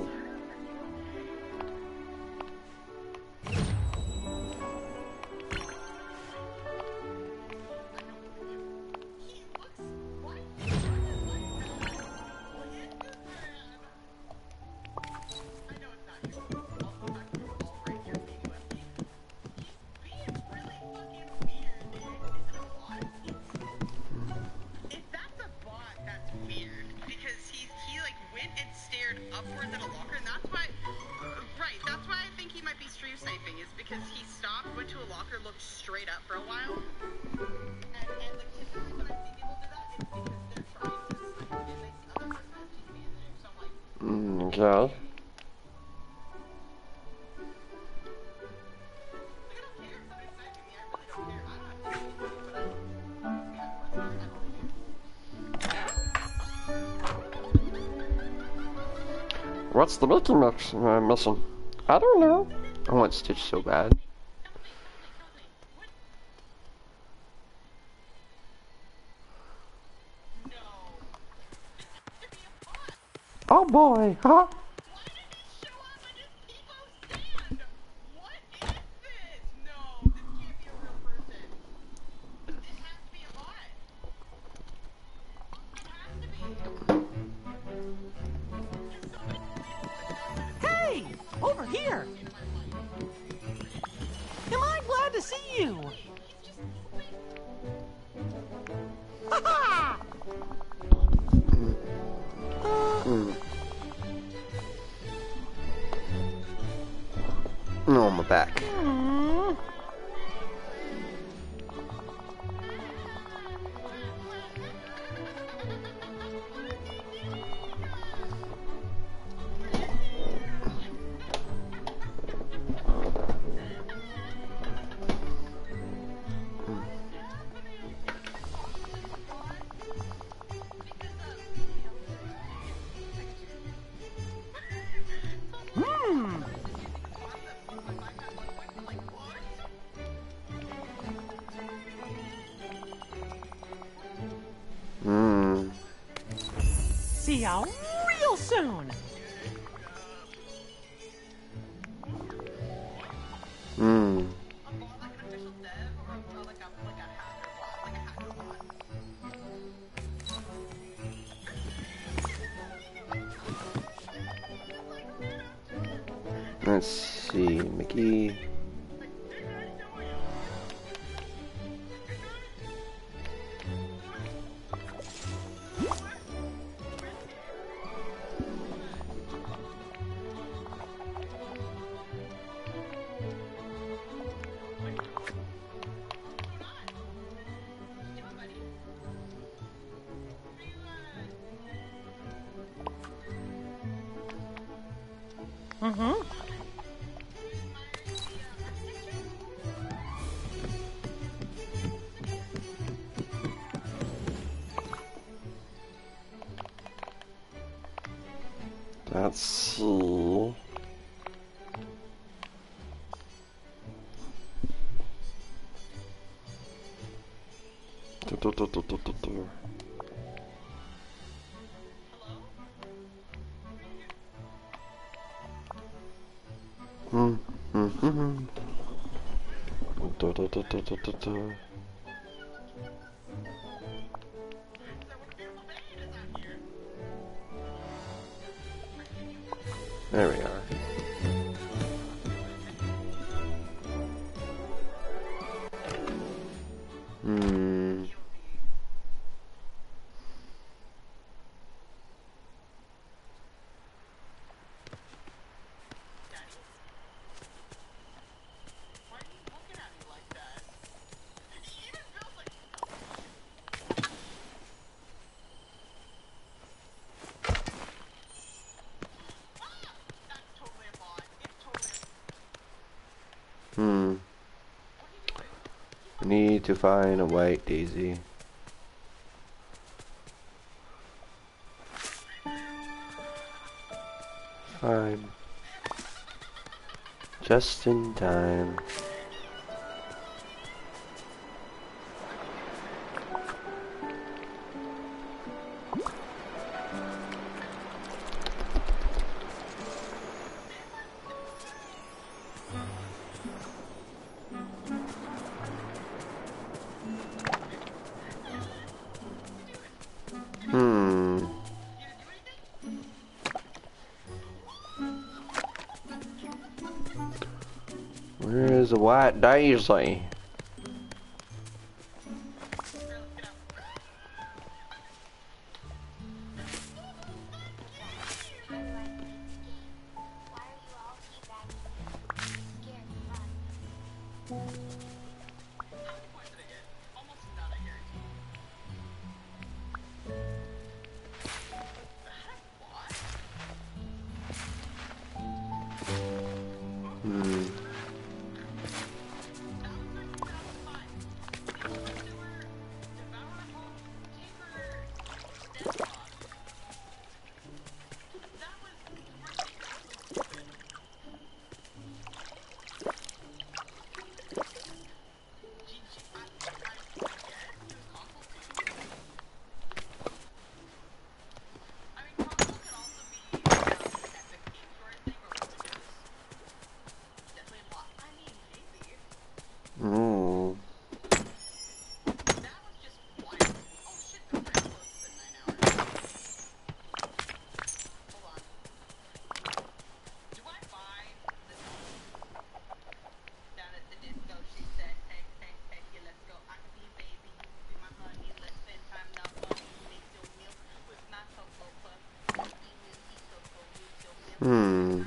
Okay. What's the Mickey Mix uh, missing? I don't know. I want Stitch so bad. Oh boy, huh? Hey! Over here! Am I glad to see you? Ha ha! Mm. No, on my back. Mm. Hmm. Hmm. See ya real soon. Hmm. Let's see, Mickey. Mm-hmm. Let's see. Du- du- du- du- du- du- du. Hmm. Hmm. Hmm. Hmm. Du- du- du- du- du- du- du. There we are. Hmm. Hmm. We need to find a white daisy. Fine. Just in time. is a white daisy? Hmm. Ooh. Hmm.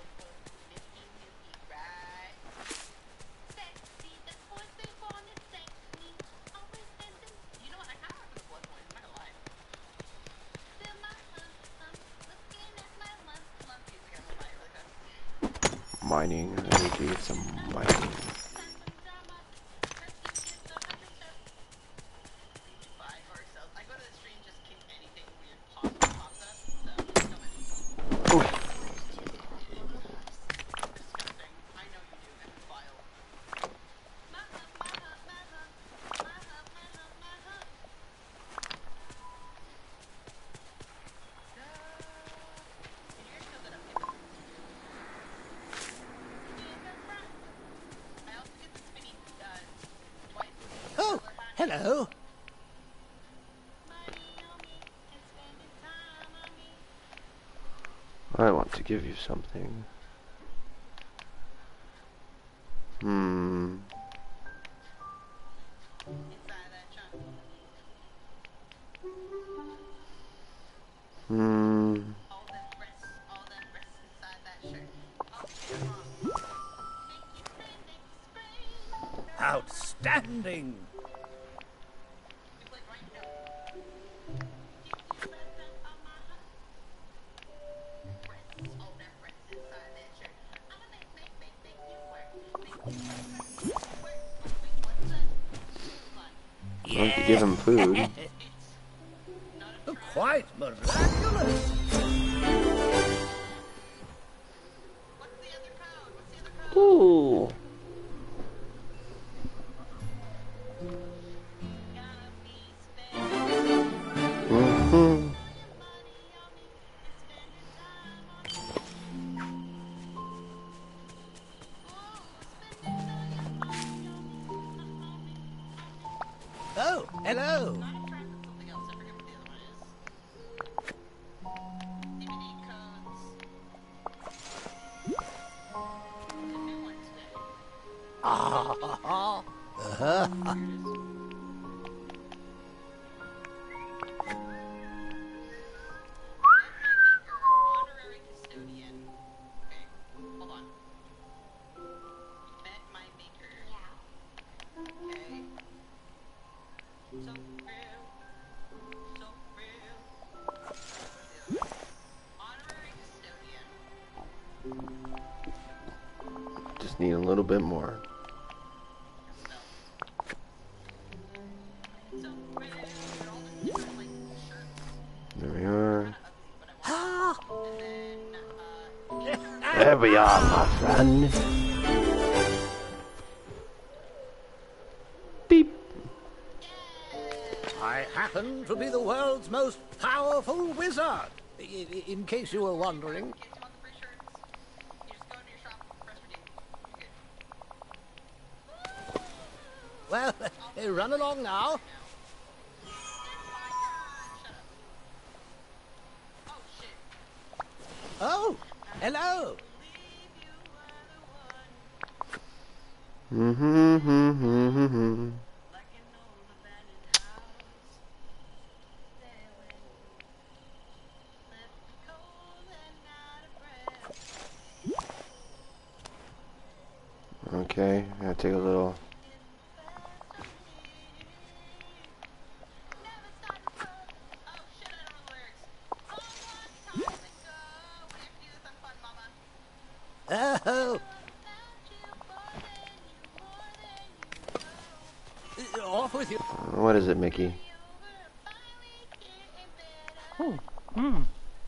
Mining. I need to get some mining. Oh, hello. I want to give you something. Hmm. Hmm. Outstanding. I want to give him food. Quite miraculous. Ooh. Mm-hmm. Oh, hello. Ah. Uh-huh. Just need a little bit more. There we are. There we are, my friend. Beep. I happen to be the world's most powerful wizard, in, in case you were wondering. Well, run along now. Oh, hello. Mm-hmm, mm-hmm, mm-hmm. Okay, I gotta take a little. Oh, off with you. What is it, Mickey? Oh, hmm.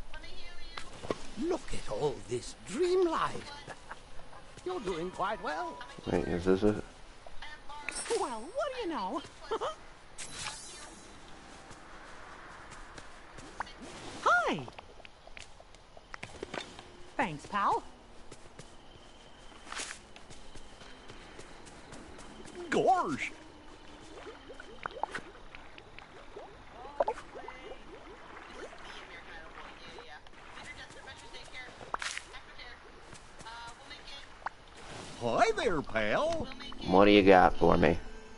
Look at all this dreamlight. You're doing quite well. Wait, is this it? Well, what do you know? Hi. Thanks, pal. Gosh! Hi there, pal. What do you got for me?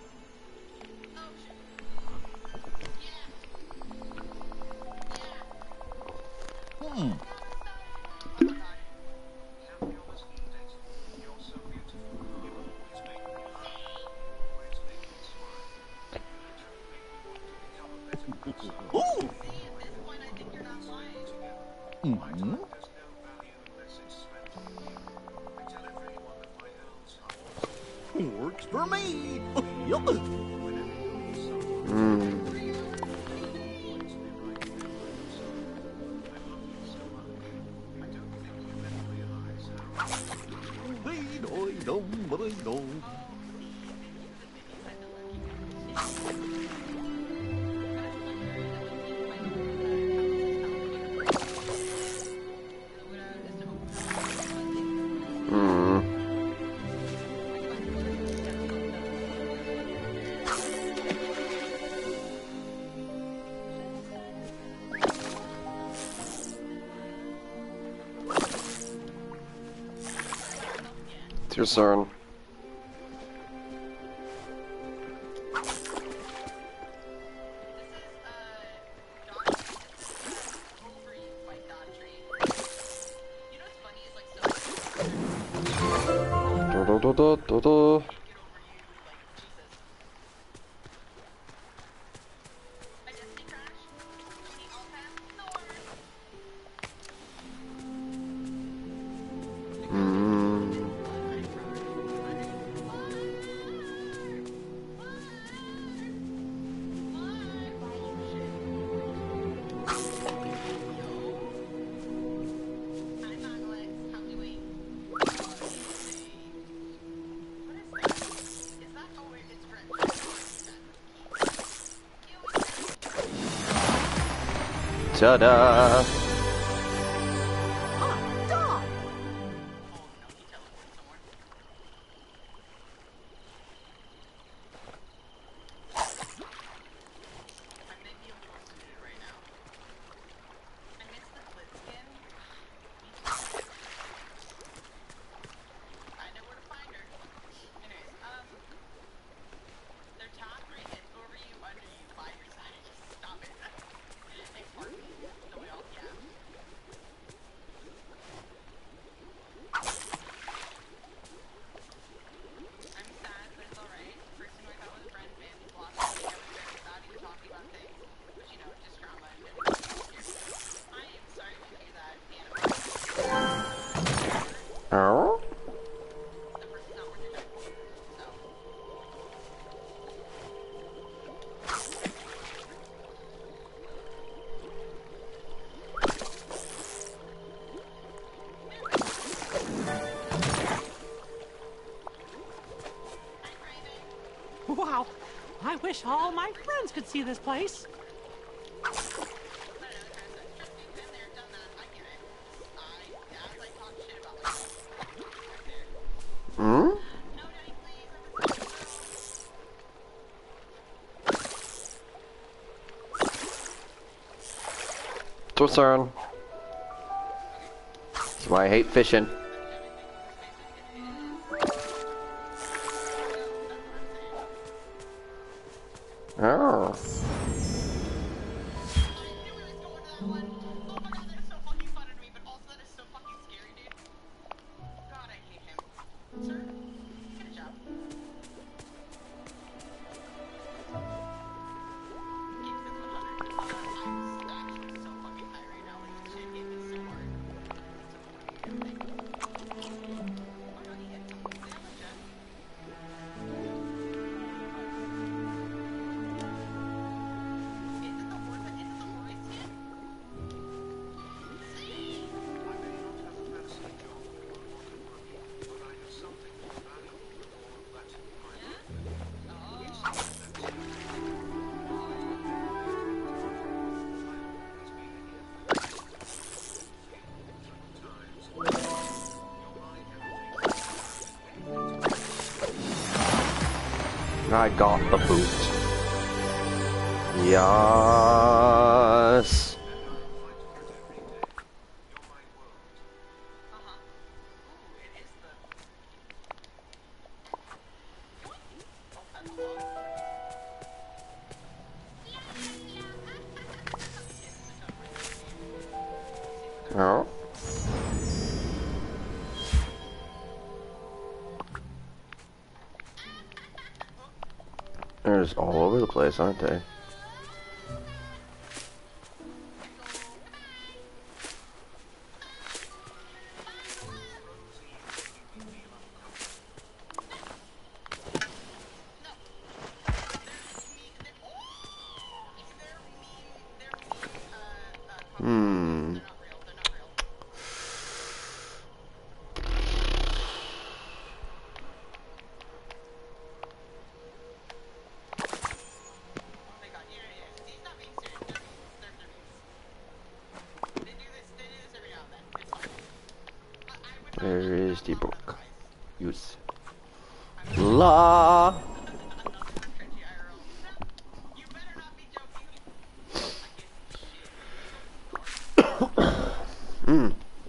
Hmm. Ooh. Mm-hmm. Works for me. Yup. Hmm. Dee-doy-dum-ba-dee-dum. Hmm. It's your turn. Do, do, do, do, do. Mm. Ta-da! Oh? Wow. I wish all my friends could see this place. Hmm? It's your turn. That's why I hate fishing. I got the boot. Yes. Oh. They're just all over the place, aren't they? Hmm. Where is the book? Use. La. Hmm.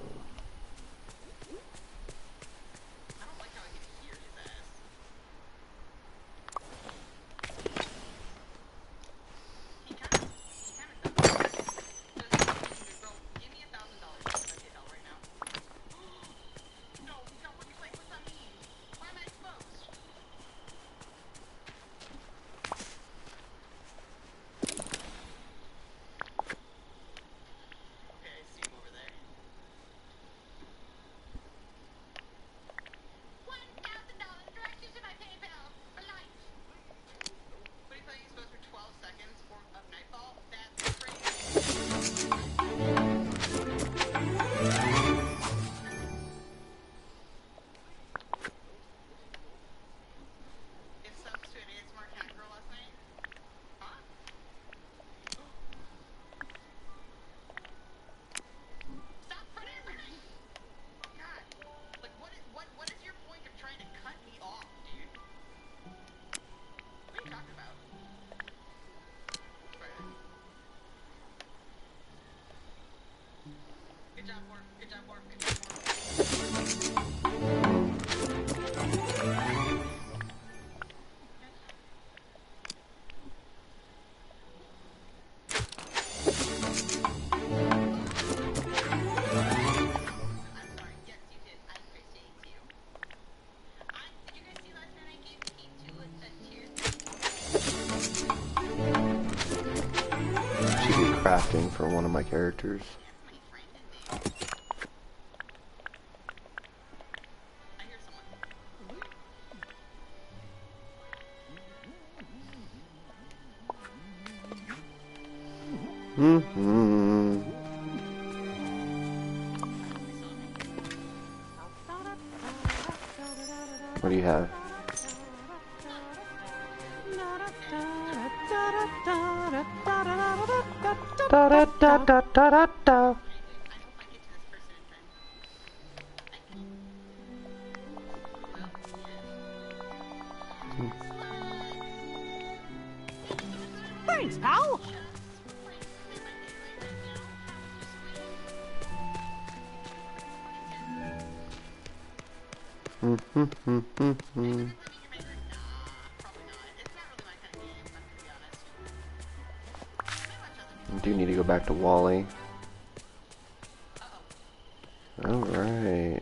Crafting for one of my characters. Mm-hmm. What do you have? Da da da da da da da. Thanks, pal. Hmm hmm hmm hmm hmm. I do need to go back to Wally. Alright.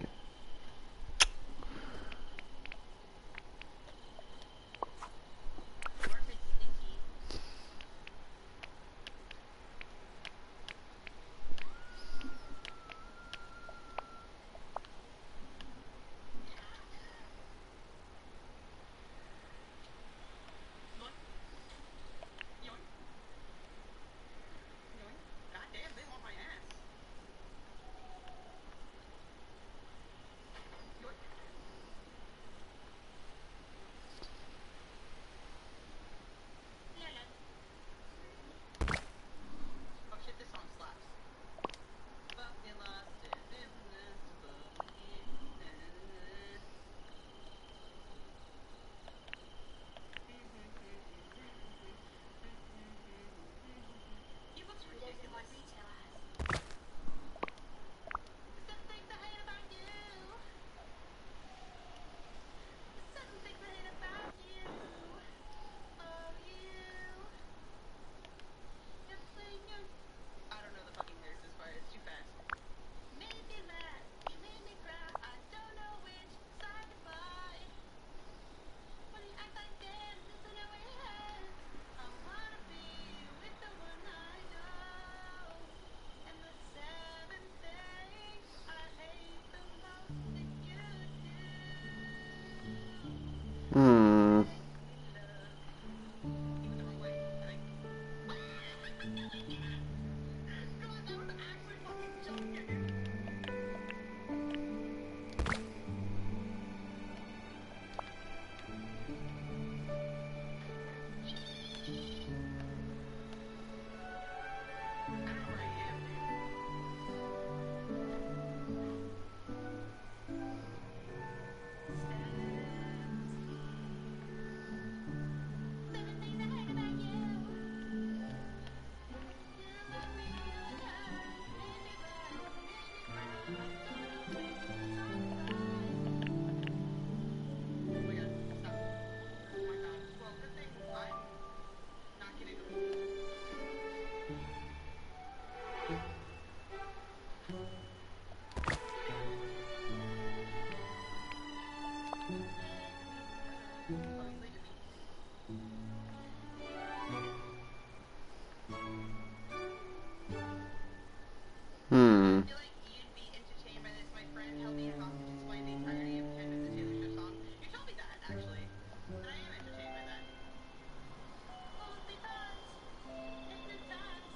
Hmm. I feel like you'd be entertained by this. My friend held me hostage and explained the entirety of ten of the Taylor Swift song. You told me that, actually. And I am entertained by that. Oh, because in the dust.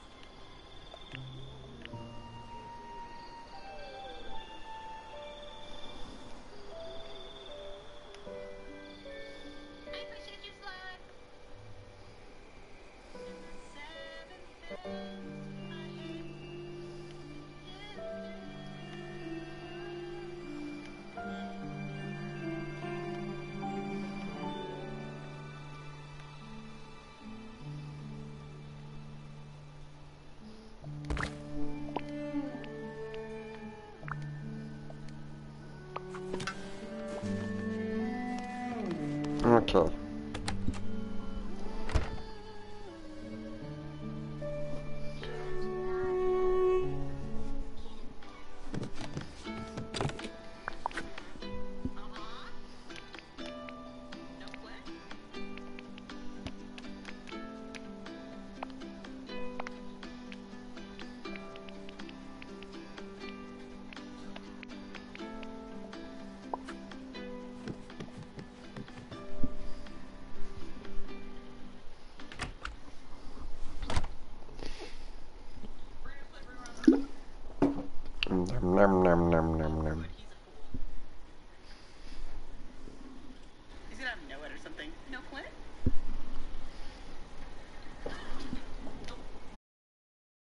I appreciate you, slut. Seven things I hate. Okay. Nom nom nom nom nom.